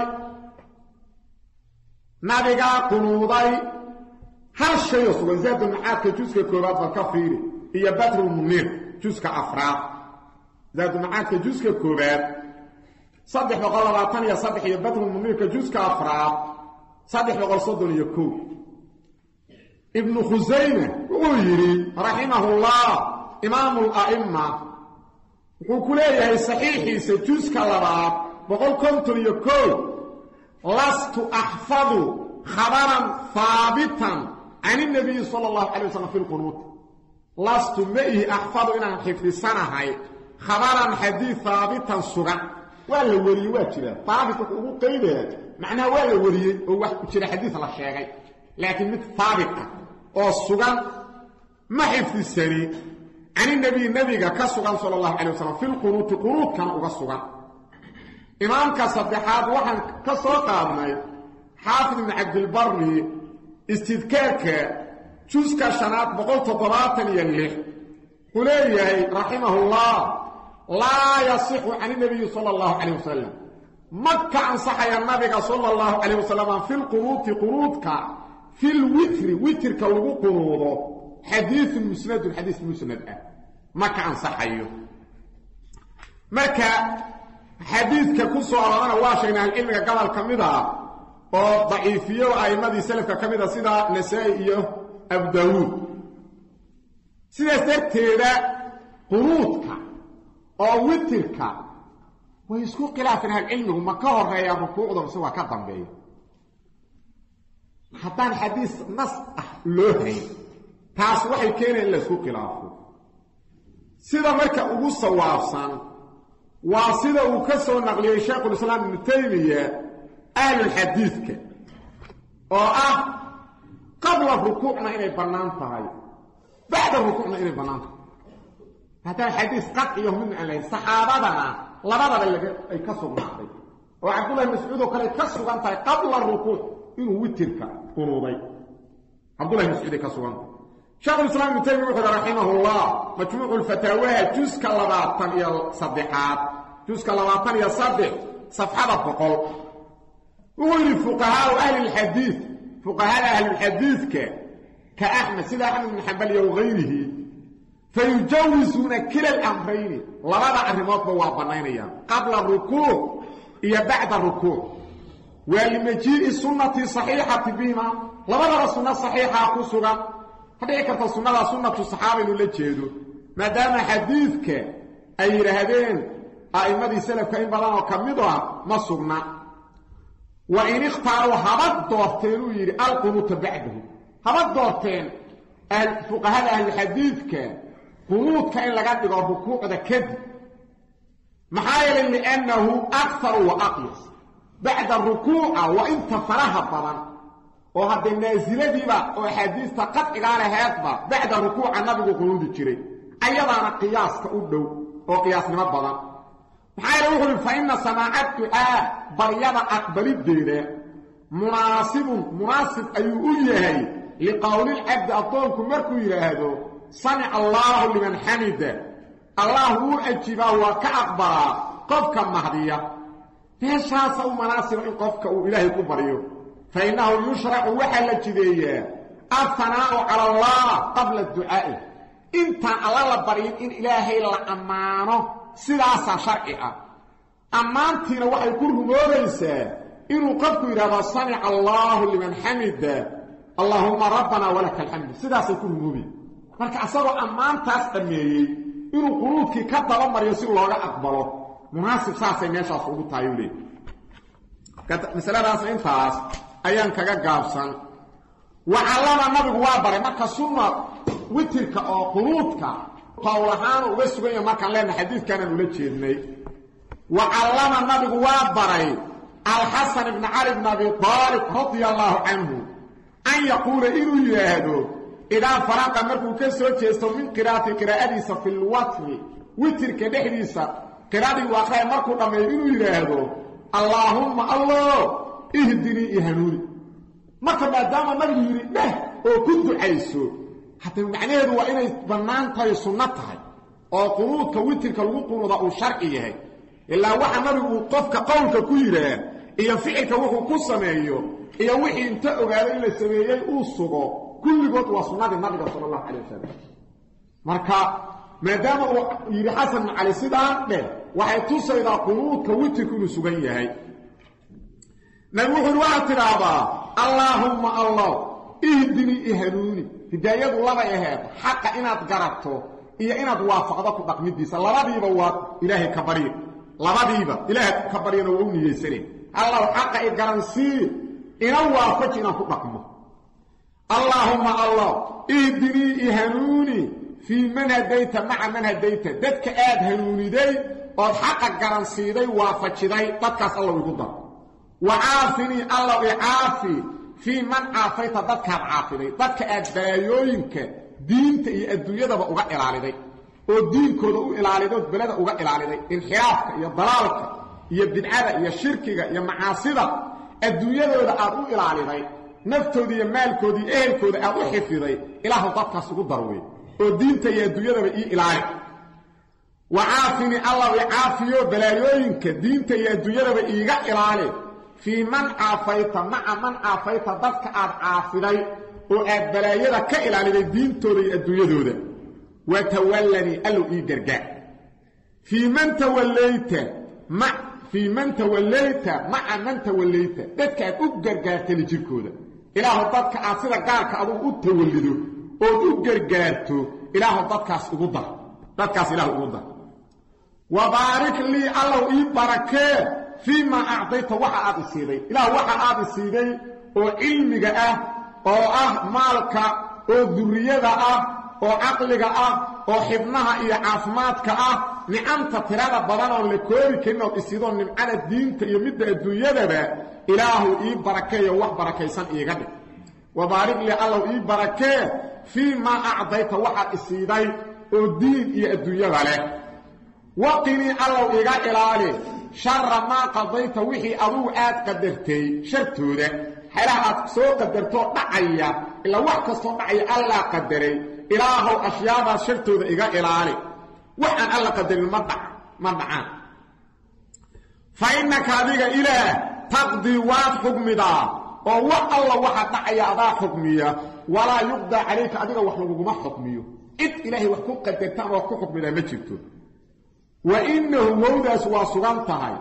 نبقى قنوضي هل شيء أصغن زاد المعاد كجزء كورات والكفير هي بدر المنير جزء أفراد زاد المعاد كجزء كورات صدح بقول الله تانية صدح يبدر المنير كجزء أفراد صدح بقول صدر يكون ابن خزيمة ويري رحمه الله إمام الأئمة وكليه صحيحي سجزء كالراب بقول كنت يكون لست أحفظ خبرا ثابتا عن النبي صلى الله عليه وسلم في القنوت لست مئه أحفظ إن حفظ السنة هاي خبرا حديث ثابتا سرع ولا وري واجرا ثابت او قيده معناه ولا وري او واحد جرى حديث لا شيغاي لكن مت ثابت او سغان ما حفظ السري عن النبي النبي كسغان صلى الله عليه وسلم في القنوت قنوت كان او سغان امام كصدحات وحن كسو قادمay حافظ بن عبد البر استذكارك جزء شنات بقول تضراتن يلي قليه رحمه الله لا يصح عن النبي صلى الله عليه وسلم مكة عن صحي النبي صلى الله عليه وسلم في القنوت قنوتك في الوتر وتر كوغو قنوضه حديث المسند الحديث المسند مكة عن صحيه مكة حديث ككسو أرانا واشينا العلم قبل كمدها وضعيفية وآيمة سلف كمدها سيدا نسائية أبو داود سيدا ستيدا قنوتك او وترك ويسكو خلافنا العلم وما كهريا ركوعده بسوا كدنبيه حتى الحديث نص لوهي تاس waxay keeneen la isku khilaafo sida marka ugu sawaabsan waa sida uu ka soo naqliyay Sheekh Islam Ibn Taymiyyah ahli hadithka oo ah qabla rukuucna inay banaan tahay bacda rukuucna inay banaan tahay هذا الحديث قطعي من عليه صحابتنا لبدا اي كسغناday oo Abdullah Mas'ud oo kale kasugantay qabla rukuuc inuu witirka quruuday Abdullah Mas'ud ka sugan Sheikh Islam Ibn Taymiyyah rahimahullah majmu' al-fatawa juzka labaatan iyo saddex juzka labaatan iyo saddex safxada boqol وغير فقهاء اهل الحديث فقهاء اهل الحديث ka Ahmad sida Ahmad ibn Hanbal وغيره فيجوزون كلا الأمرين لبدا أرمات بوا بنينيا قبل الركوع إيا بعد الركوع ولمجيء السنة صحيحة بهما لبدا السنة صحيحة كسوغا هذه كانت السنة سنة الصحابة اللي جيدوا ما دام حديثك أي رهدين أئمة سلف كإن بدان وكمدها ما سغنا وإن اختاروا هبط دورتين ويري القنوت بعده هبط دورتين فقهاء أهل الحديثك قنوت كإن لقد يقول ركوع ده كذب محايل لأنه أكثر وأقيس بعد الركوع وإنت فرها بضان وهذا النازلة دي بقى وحديث قد إقالة هاتبا بعد الركوع النبي قنوت الجري أيضا قياس كأدو وقياس نمت بضان محايل يقول فإن سماعات دعاء بريضة أقبل الدينة مناسب مناسب أي أوليه لقول العبد أطولكم مركو إلى هذا صنع الله لمن حمده الله هو أجبه وكأقبر قفك مهدية فهشاس أو مناسب إن قفك إلهي كبريه فإنه يشرع وحل جدية الثناء على الله قبل الدعاء انت الله لبرين إن إلهي لأمانه سلاسة شرعية أمانتنا وحي كله موليسا إنه قفك إلى صنع الله لمن حمده اللهم ربنا ولك الحمد سلاسة كله مبين marka asagoo amaantaas dhameeyay inuu quluubkii ka daba mariyo si looga aqbalo munaasib saasay meeshaas ugu taayulay misaladaas intaas ayaan kaga gaabsan wacalama nabigu waa baray marka sunna witirka oo quluubka qowlahaan uga sugan markaan leenahay xadiidkan ula jeednay wacalama nabigu waa baray al-Hasan ibn Ali ibn Abi Talib radiyallahu anhu an yaqula inuu yiraahdo إذا فرق مركو كسو جيستو من قراءة قراءة في الوطن وتر كدحديسا قراءة واقعية مركو دميرينو يراهدو اللهم الله اهدني اهنوني مركو ما دام النبي يري ده او كنت عيسو حتى معناه هو إنه بنانتها سنتها او قنوتك وترك الوقنوضة او شرعيها إلا وحا نبي وقفك قولك كيرا إيا فعلك وحو كسميه إيا وحي انتقو قال إلا سميه او الصغو كل قط وصناد النبي صلى الله عليه وسلم marka maadaama uu yiri Hasan Ali sidaan dhe waxay tusaydaa qunuudka witirku sugan yahay nabi wuxuu waa tiraaba Allahumma Allah ihdini ihdini hidayadu laba yahay xaq inaad garato iyo inaad waafaqdo ku dhaqmidiisa labadiiba waa ilaahay ka bariyo labadiiba ilaahay ka bariyana waa u niyeysanay Allah xaq ay garansi ina waafaqina ku dhaqmo اللهم الله اهدني اهنوني في من هديت مع من هديت ددك آد هنوني دي قد حقق قرنسي دي وافجي دي ددكاس الله يقدر وعافني الله يعافي في من عافيت ددك عافي دي ددك آد بايوينك دينت اي الدنيا دا بقى إلالي دي ودين كودو إلالي دي بلد بقى إلالي دي انحرافك يا ضلالك يا بدعادة يا شركك يا معاصدة الدنيا دا بقى إلالي دي نفتودي مالكودي اهلكودي ابو حفيدي اله dadkaas ugu darway oo diinta iyo adduunyada ii ilaali وعافني الله وعافيو بلايوينك دينتا يا دويربا ايغا الالي في من عافيت مع من عافيت ضدك اد عافيداي او اد بلايدا كالالي دينتودا يا دويدودا وتولني الو اي غرغا في من توليت مع في من توليت مع من توليت ضدك اد او غرغارتي جيركودا إله ضدك عاصيدا قارك ابو او توليدو او او غرغارتو إله ضدكاس ugu dar ضدكاس إله ugu dar وبارك لي الله يباركه فيما أعطيته وحا آد السيدي إله وحا آد السيدي وعلمك أه وأه مالك وذرية أه وعقلك أه وحبنها إيا عافماتك أه نعنت تراد بدانا لكوري كأنه السيدون من على الدين يمد الدنيا با إله يباركه وح بركيسان إيغادي وبارك لي الله يباركه فيما أعطيته وحا السيدي ودين إيا الدنيا عليه وقني الله إيغا إلالي شر ما قضيت وحي أبو آد قدرتي شرطو ده حيلا سو قدرتو دعيا إلا وحكا سو دعيا الله قدري إلهو أشياء شرطو ده إيغا إلالي وحن الله قدري المدع مدعان فإنك هذه إله تقضي واد حكم دا ووح الله وحد دعيا أضا حكمية ولا يقضى عليك أديك وحنقو ما حكمية إذ إلهي وحكو قدرتان وحكو حكم دا مجبتو وإنه مودس وصغانتهاي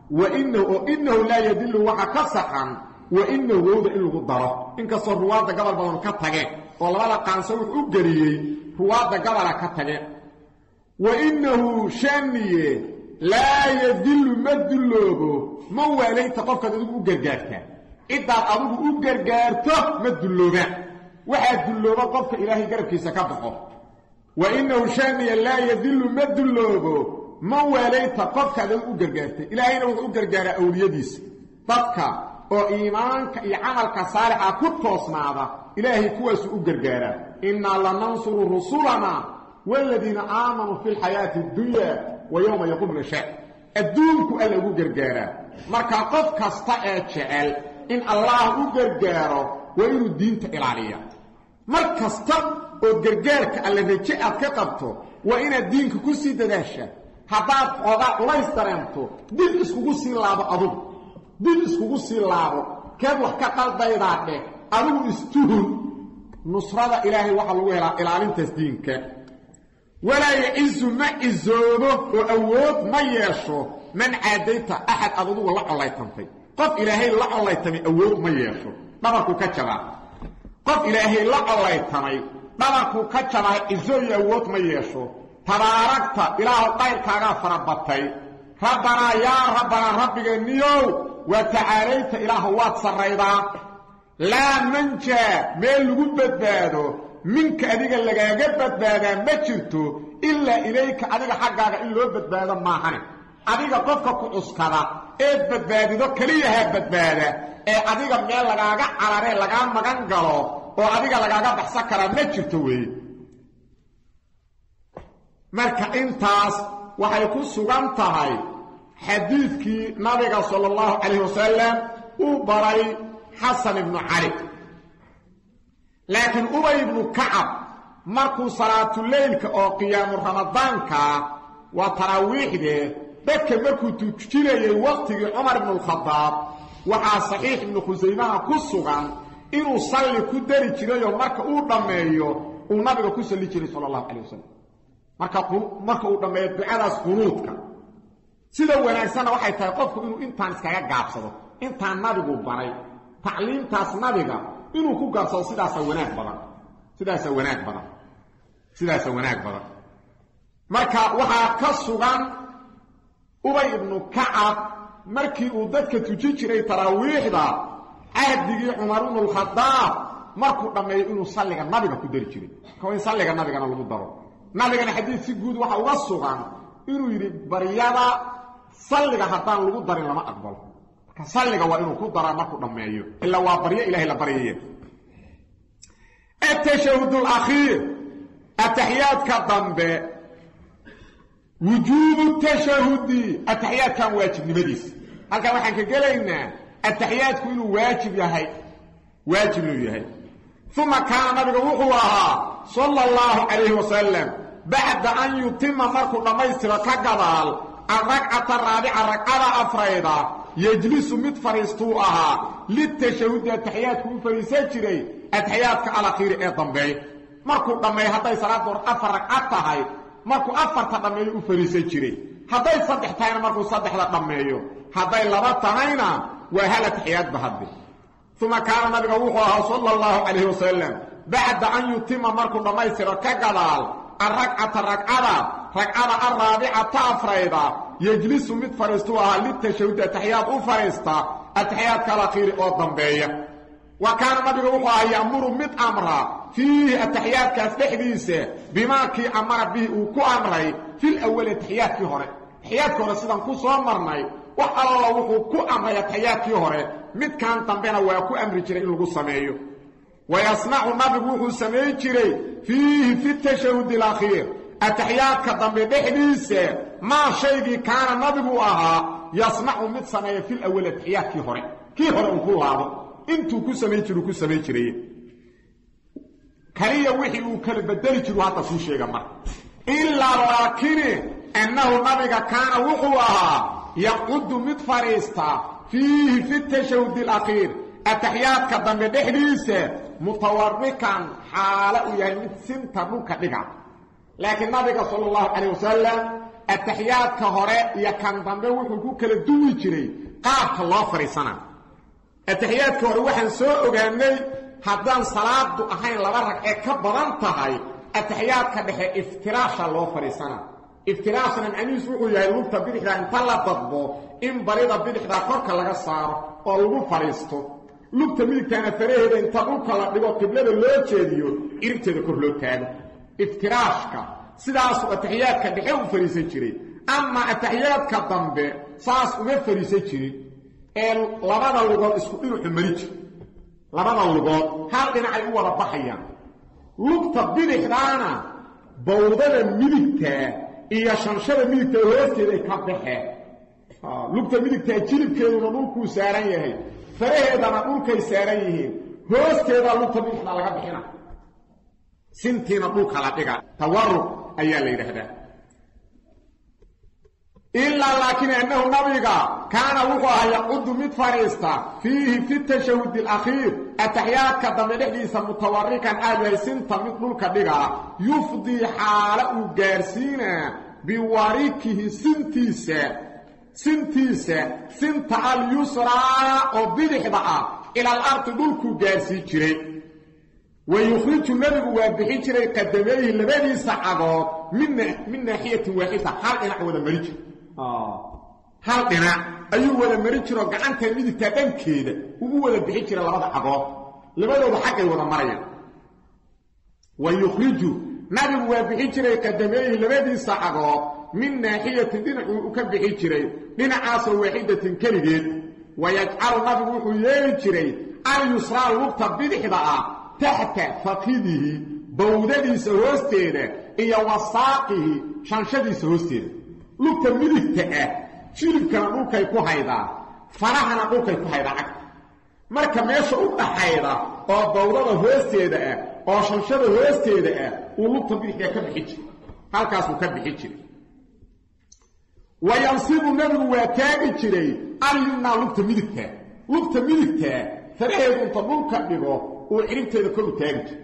وإنه إنه لا يدل وحكسحا وإنه وود إلغو الضرر إنك صار رواد قبل بدن كتغي والله لا قانسو و غريي رواد قبل كتغي وإنه شانيه لا يدل مدلوبو ما وليت قفك ادو غرغارتا إذا أدو غرغارته مدلوبا واحد دلوبا قفك إلهي قربكيسا كبخو وإنه شانيه لا يدل مدلوبو ما وليت قفك ادو غرغارتا إلهينا و غرغارا أوليديس dadka oo iimaanka iyo amalka saalixa ku toosnaada ilaahi kuwaas u gargaara inna lanansuru rusulana walladina aamanu fil hayati dunya wa yawma yaqum al-shaq adduunku alla ugu gargaara marka qof kasta ee jecel in allah u gargaaro waa inuu diinta ilaaliya mar kasta oo gargaarka alla rajaad ka qabto waa inaad diinka ku sii dadaasha hadaad oga culays dareemto dib iskugu sii laabo adugu dib iskugu sii laabo keed wax ka qaldaydaade adigu istuhun nusrada ilaahay waxa lagu helaa ilaalintaas diinka walaa ya'izu ma izoobo oo awood ma yeesho man caadayta ahad adigu la colaytantay qof ilaahay la colaytamay awood ma yeesho dhabarku ka jabaa qof ilaahay la colaytamay dhabarku ka jabaa izooyo awood ma yeesho tabaarakta ilaahu qayrkaaga farabatay rabbana ya rabbana rabbiga niyow وتعاليت إله وات سريدا لا منجا ميل لغو بدبادو منك أديك اللي بدبادا ما جرتو إلا إليك أديك حقاك إلا بدبادا ما حني أديك قفك كعسكرا إيه بدبادي دو كليها بدبادا إيه أديك ميل لغاقا عراري لغا مغانقلو وأديك لغاقا بحسكرا ما جرتوي مركا انتاس وحيكون سوغانتهاي حديثك نبي صلى الله عليه وسلم وبري حسن بن علي لكن أبي بن كعب مركو صلاة الليل أو قيام رمضان وتراويح ده بك مركو تشكيلي وقت عمر بن الخطاب وعلى صحيح بن خزيمة كسوغان إنه صلي كدري جريو مركو أودميو ونبي كسلي جري صلى الله عليه وسلم مركو مركو أودميو بعرس قنوتك sida wanaagsan waxay tahay qofku inuu intaan iskaga gaabsado intaan nabigu baray tacliintaas nabiga inuu ku gaabsado sidaas wanaag badan sidaas wanaag badan sidaas wanaag badan marka waxa ka sugan Ubay ibn Ka'ab markii uu dadka tujin jiray taraawiixda ahdigii Umar ibn al-Khattab markuu dhameeyay inuu salliga nabiga ku dari jiray ka in salliga nabigana lagu daro nabigana xadiis si guud waxa uga sugan inuu yiri bariyada salliga haddaan lagu darin lama aqbalo ka salliga waa inuu ku daraa markuu dhameeyo illa waa bariyo ilaahay la bariyo at-tashahhud al-akhir at-tahiyat ka dambe wujub at-tashahhud at-tahiyat kan waajib nimadiis halka waxaan ka galeynaa at-tahiyat ku inuu waajib yahay waajib inuu yahay thumma kana nabiga wuxuu ahaa sallallahu alayhi wasallam بعد أن يتم مركو دميستر كغدال الركعة الرابعة ركعة أفريدا يجلس مد فريستوها للتشهد التحيات كون فريسجري التحيات على خير اي ضمبي مركو دمي هداي صلاه دور افر ركعه هاي مركو افر تدمي فريسجري هداي صدح تاين مركو صدح لا دميو هداي لبا تاينا وهل التحيات بهدي ثم كان النبي صلى الله عليه وسلم بعد أن يتم مركو دميستر كغدال الركعة الركعة ركعة الرابعة أفريدا يجلس مد فريستوها للتشهد التحيات أفريستا التحيات كالأخير أوضنبية وكان النبي وقع يأمر مد أمرا فيه التحيات كاستحديثة بما كي أمر به وكو أمري في الأول التحيات كي هوري التحيات كي هوري سيدان كو صامرناي وقال الله وقو كو أمري التحيات كي هوري مد كان تنبينا ويكو أمري جري إلغو سميو ويصنع النبي وحو سمي جري فيه في التشهد الأخير التحيات كضم بحديثة ما شيء كان النبي وها يصنع مد سمي في الأول التحيات كي هوري كي هوري نقول هذا انتو كو سمي جري كو سمي جري كريه وحي وكل بدل جري هذا كو شيء مر إلا ولكن أنه النبي كان وحوها يقود مد فريستا فيه في التشهد الأخير التحيات كضم بحديثة متوركا حاله يعني سنت روكا دغا لكن النبي صلى الله عليه وسلم التحيات كهراء يكن ضمبه وحو كلا دوي جري قابك الله فريسنا التحيات كهراء وحن سوء وقالني هدان صلاة دو أحين لبرك اكبران تهي التحيات كدحي افتراش الله فريسنا افتراشنا الأميس وحو يهلوك تبديح ان طلع تضبو إن بريد بديح دا كورك لغا صار ولغو فريستو لوك تميل كان فريه ان تقولك لغو قبلة اللو جيديو إربتي دا كور لو تانو افتراشك سيداس التحيات كدحي وفريسي جري أما التحيات كدنبه ساس وفريسي جري لبدا لغو اسكو إنو حمريج لبدا لغو هل إنا أي أولا بحيان لوك تبديح دانا بوضنا ميلكتا إيا شنشرة ميلكتا وهستيدا كبحة لوكتا ميلكتا جيلبكيدو نولكو ساران يهي فرهيدانا نولكاي ساران يهي هستيدا لوكتا ميلكتا لغا بحنا سنتينا نولكا لديغا تورق أيا ليرهدا إلا لكن أنه نبيغا كان وقوها يقود متفاريستا فيه في التشهد الأخير التحيات كدمدحديسا متوركا آلهي سنتا مثلوكا ديغا يفضي حاله غارسينا بواريكه سنتيسا سنتيسا سنتا اليسرى وبدحدا إلى الأرض دولكو غارسي جري ويخرج النبي وبحي جري قدميه لبني سحقات من من ناحية واحدة حال إلى عوض مريج آه هل دنا أيوه ولا مريجرو غعنتا ميدتا دنكيدا ugu wada bixi jira labada xagood labadooda xaqay wada marayaan wayukhriju nabigu waa bixi jiray qadameeyay labadiisa xagood min naahiyatin dinacu uu ka bixi jiray dhinacaas waaxidatin kaligeed wayaj'al nabigu wuxuu yeeli jiray al yusra lugta bidixda ah tahta faqidihi bawdadiisa hoosteeda iyo wasaaqihi shanshadiisa hoosteeda lugta midigta ah jilibkana dhulkay ku haydaa farahana dhulkay ku haydaa cag marka meesha u dhaxayda oo bawdada hoosteeda ah oo shanshada hoosteeda ah uu lugta bidixda ka bixi jiray halkaas uu ka bixi jiray wayansibu nabigu waa taagi jiray alyumna lugta midigta lugta midigta faraheedu inta dhulka dhigo uu ciribteeda kor u taagi jiray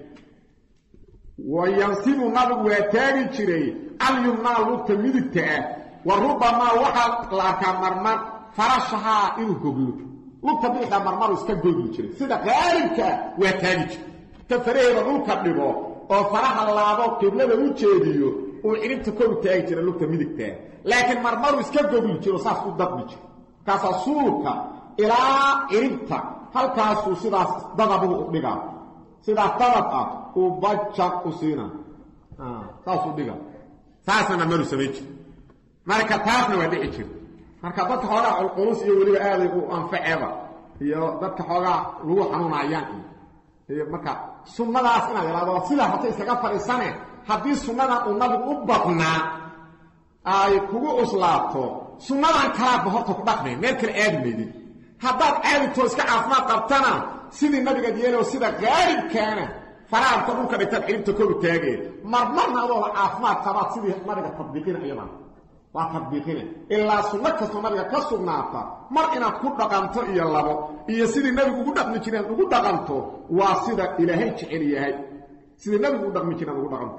wayansibu nabigu waa taagi jiray alyumna lugta midigta وربما وحا لاكا مرمر فرشها إنه قبلو لقد بيحا مرمر اسكا قبلو جري سيدا غاربك واتاجي تفريه رضوك بلغو وفرح الله قبلو وجيديو وعربت كو تاجي جري لقد ميدك تاجي لكن مرمر اسكا قبلو جري وصاص قدق بجري كاسا سوكا إلى عربت هل كاسو سيدا ضغبه بغا سيدا طبقا وبجاك وسينا آه. كاسو بغا ساسا نمرو سميجي marka taasna waa dhici jir marka dadka xogaa qulqulus iyo waliba aad u anfaceeba iyo dadka xogaa lagu xanuunayaan iyo marka sunnadaas ina yiraahdo sida hata isaga fariisane hadii sunnada uu nabigu u badnaa ay kugu uslaato sunnadan kala bahorta ku dhaqmay meel kale aad meedin hadaad aad to iska caafimaad qabtana sidii nabiga diyeelo sida qaalibkaana faraarta dhulka dhigta xilibta koob taagay marmarna adoo caafimaad qabaad sidii nabiga tadbiiqina ayadana وتطبيقنا إلا سنة كسنة كسنة مر إنا كود دقانتو إيا اللبو إيا سيدي النبي كود دقن جنان كود دقانتو واسيدة إلهي تشعريه سيدي النبي كود دقن جنان كود دقانتو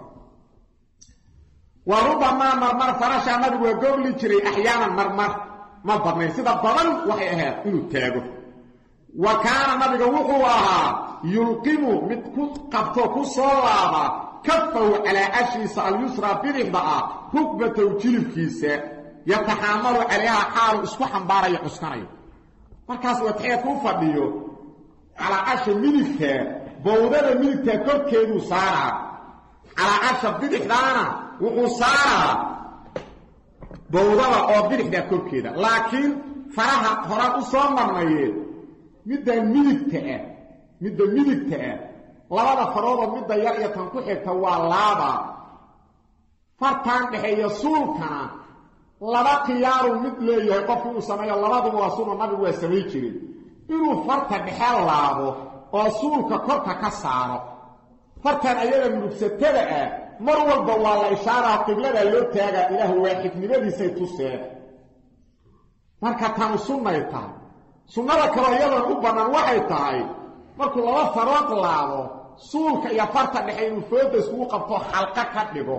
وربما مرمر فرشا النبي وقول لي جري أحيانا مرمر ما بدنا سيدة بضن وحي أهاد إنو تاغو وكان النبي وقوها يلقم متكوز قبطو كسولابا كفوا على أشيس اليسرى برغباء ركبة وجلب كيسة يتحامل عليها حال اسكوحا مبارا يحسكري مركز وتحيكو فرديو على أشي ملكة بودان ملكة كور كيدو سارة على أشي بدح دانا وقو سارة بودان أو بدح دا كور كيدا لكن فراها هراء أصلا مرمية مدى ملكة مدى ملكة labada farood mid yar iyo tan ku xigta waa laaba fartaan dhaxeeya suulkana laba qiyaaru mid leeyahay qofku uu sameeyo labadu waa sunnah nabigu waa sameey jiray inuu farta dhaxal laabo oo suulka korka ka saaro fartaan ayada mudugsatada ah mar walba waa la ishaaraha qiblada loo taaga ilaahu waaxidnimadiisa tusee marka tan sunnah tahay sunnada kale iyada u banaan waxay tahay markuu laba farood laabo suulka iyo farta dhaxay inuu fooda isku qabto xalqa ka dhigo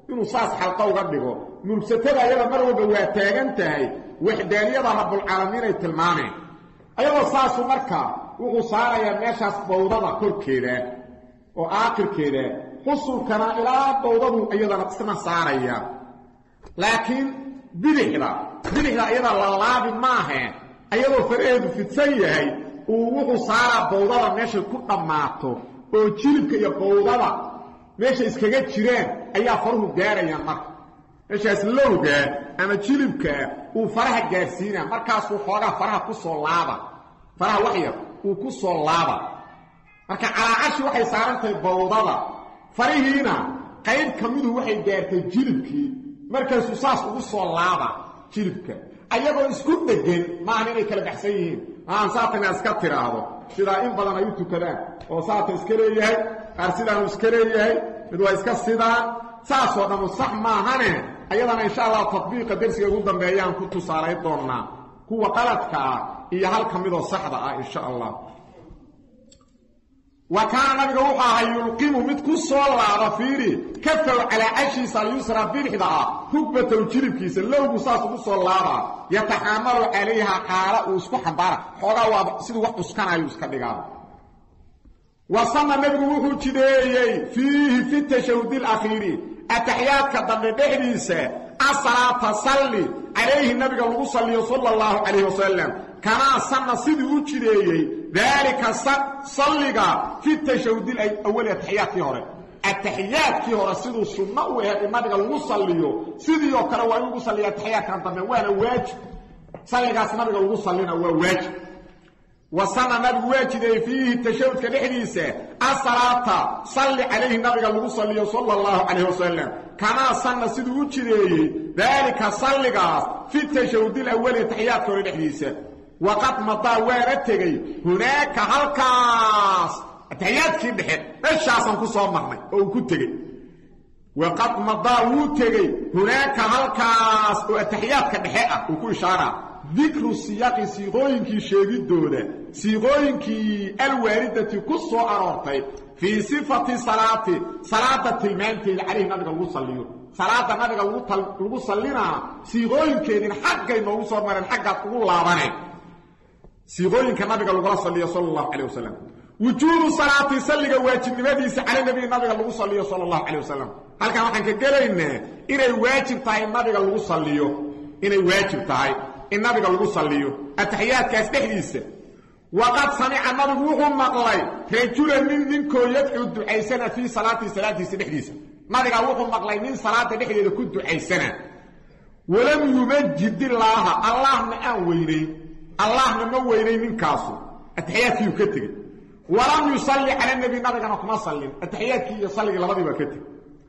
إنه صاص حلقة وقدقه مرسطة أيضا مروبة واتاقنتهي وحدانية رب العالمين التلماني أيضا صاص مركا وقصارا يميشاس بوضة كل كده وآخر كده حصل كان إلى بوضة أيضا نقصنا صاريا لكن بلحظة بلحظة أيضا للعاب معها أيضا فريد في تسيهي وقصارا بوضة ميشا كل ماتو وجيلك يا بوضة ميشا اسكاقات جيران أيها فرهم داريا مركا ميشاس لوغا أما جيلك وفرها جارسينا مركاس وحوغا فرها كسو لابا فرها وحيا وكسو لابا marka calaacashi waxay saarantay bawdada farihiina qayb kamidu waxay gaartay jilibkii markaas uu saas ugu soo laaba jilibka ayagoo isku dhagan ma aan inay kala baxsan yihiin aan saatana iska tiraado sida in badan ay tukadaan oo saata iska leeyahay arsidaan iska leeyahay mid waa iska sidaan saas oo dhan sax ma ahane ayadana insha Allah tatbiiqa darsiga ugu dambeeyaan ku tusaalay doonaa kuwa qaladka iyo hal kamidoo saxda ah insha Allah وكان نبي وحا يلقم مد كسولا رفيري كفوا على عشيس اليسرى بالحضاء حكبة وجلبكيس لو بصاص كسولا يتحامل عليها حالة واسكو حنبارة حوغا سيدو وقت اسكان ايوس كدقاب وصلنا نبي وحو جديي فيه في التشهد الأخير التحيات كدن بحديثة الصلاة تصلي عليه النبي صلى الله عليه وسلم كان سنة سيدي وجديي ذلك صلقا في التشهد الأول التحيات في هوري التحيات في هوري سيدو السنة وهذا النبي المصليو سيدي يوكرا ويقول صلي التحيات كان طبعا وانا واجب صلقا النبي المصلينا هو واجب وصلنا النبي واجد فيه التشهد كالحديثة الصلاة صلي عليه النبي المصلي صلى الله عليه وسلم كما صلنا سيدو وجدي ذلك صلقا في التشهد الأول التحيات في الحديثة وقد مضى وارتغي هناك هلكاس التحيات كي دحد مشاسن كسو مرني او كتغي وقد مضى وتغي هناك هلكاس التحيات كدحه او كو اشاره ذكر السياق سيغوينكي شيغيدوده سيغوينكي الوارده كسو ارورتي في صفه صلاه صلاه التلمانتي عليه النبي صلى الله عليه وسلم صلاه النبي صلى الله عليه وسلم سيغوينكي حقي نو سو مرن حقا ugu laabanay سيغوين كان نبي صلى الله عليه وسلم وجود صلاة صلى واجب نبديس على النبي النبي صلى الله عليه وسلم هل كان waxaan ka galeynaa inay waajib tahay nabiga lagu saliyo inay waajib tahay in nabiga lagu saliyo atahiyadkaas dhexdiisa waqad sami'a nabigu wuxuu maqlay rajulan min minko yad'u du'aysana fi salati salatiisa dhexdiisa nabiga wuxuu maqlay nin salaada dhexdeeda ku du'aysana walam yumajjid Allah Allah ma aan weynay الله ما وينين من كاسو التحيات كيو كتغي ولم يصلي على النبي نبي كما صلى التحيات كي يصلي لبدي با كتغي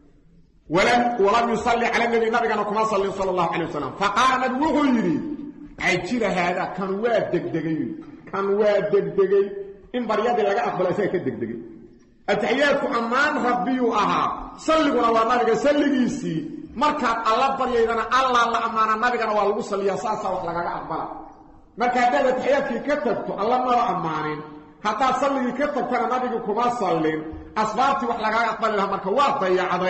ولم ولم يصلي على النبي نبي كما صلى صلى الله عليه وسلم فقال النبي وهو يري اجل هذا كان واد دغدغي كان واد دغدغي ان برياد لا اقبل شيء كدغدغي التحيات امان ربي اها صلوا على النبي صليسي marka alla bariyayna alla la amaana nabigana waa lagu saliyaa saasa wax laga aqbala marka hada taxiyadki ka tagto alla ma amaanin hatta salliga ka tagtana nabiga kuma sallin asbaabti wax laga aqbalaha marka waa dayacday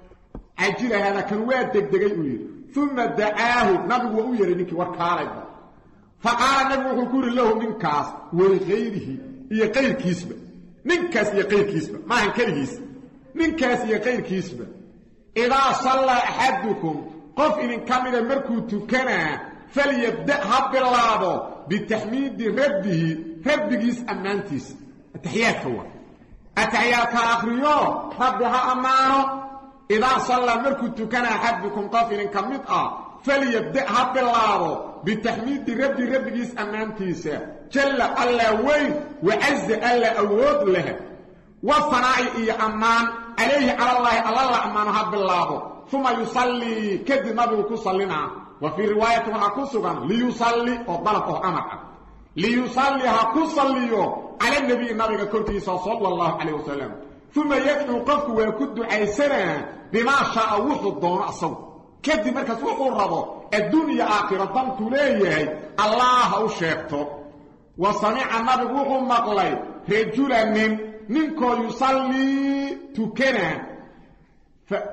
ajila hada kan waa degdegay u yiri thumma da'aahu nabigu uu yiri ninki warkaalay faqala nabigu wuxuu kuri lahu ninkaas wari qeyrihi iyo qeyrkiisba ninkaas iyo qeyrkiisba ma han kaligiis ninkaas iyo qeyrkiisba ida salla ahadukum qof in kamida markuu tukana فليبدأ بالله بتحميد ربه ربكيس أمانتيس التحيات هو التحيات آخريو ربها أمانه إذا صلى مركو كان أحدكم قافل كمطأ فليبدأ بالله بتحميد ربه ربكيس أمانتيس جل الله وين وعز الله أود له والثناء إيا أمان عليه على الله الله أمانها بالله ثم يصلي كد نبي كصلنا وفي رواية هكوسغان ليصلي وضلقه أمرا ليصلي هكوصليو على النبي النبي كرتي صلى الله عليه وسلم ثم يدعو قفك ويكد عيسنا بما شاء وحد الدون الصوت كد مركز وحو الرضا الدنيا آخرة ضمت ليه الله أشيكته وصنع النبي وحو مقلي رجولا من منكو يصلي تكنا ف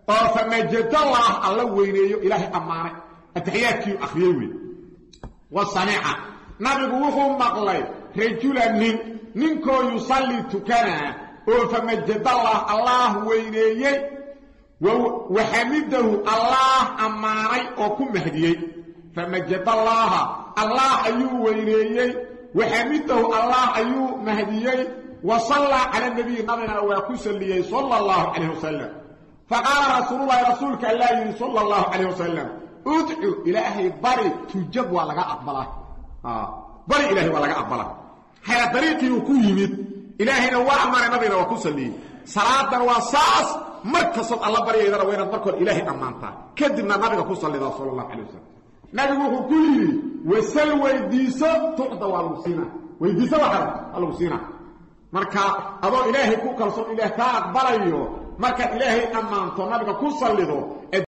oo famajada allah alla weyneeyo ilaahi amaanay atahiyadkii akhriyay wa sami'a nabigu wuxuu maqlay rajulan ninko yusalli tukana oo famajada allah allah weyneeyay wa hamidahu allah amaanay oo ku mahdiyay famajada allah allah ayu weyneeyay wa hamidahu allah ayu mahdiyay وصلى على النبي نبينا وكسليه صلى الله عليه وسلم فقال رسول الله رسولك الله صلى الله عليه وسلم ادعو إلهي بري تجب ولا أقبله آه بري إلهي ولا أقبله حيا طريقي وكيمت إلهي نوع أمر نبينا وكسليه صلاة وصاص مركز الله بري إذا وين بركض إلهي أمانته كدنا نبينا كسليه صلى الله عليه وسلم نبيه كله وسل ويديسه تعطى والوسينة ويديسه وحرم الوسينة marka adoo ilaahay ku kalsoon ilaahay ka aqbalayo marka ilaahay amaanto nabiga ku salido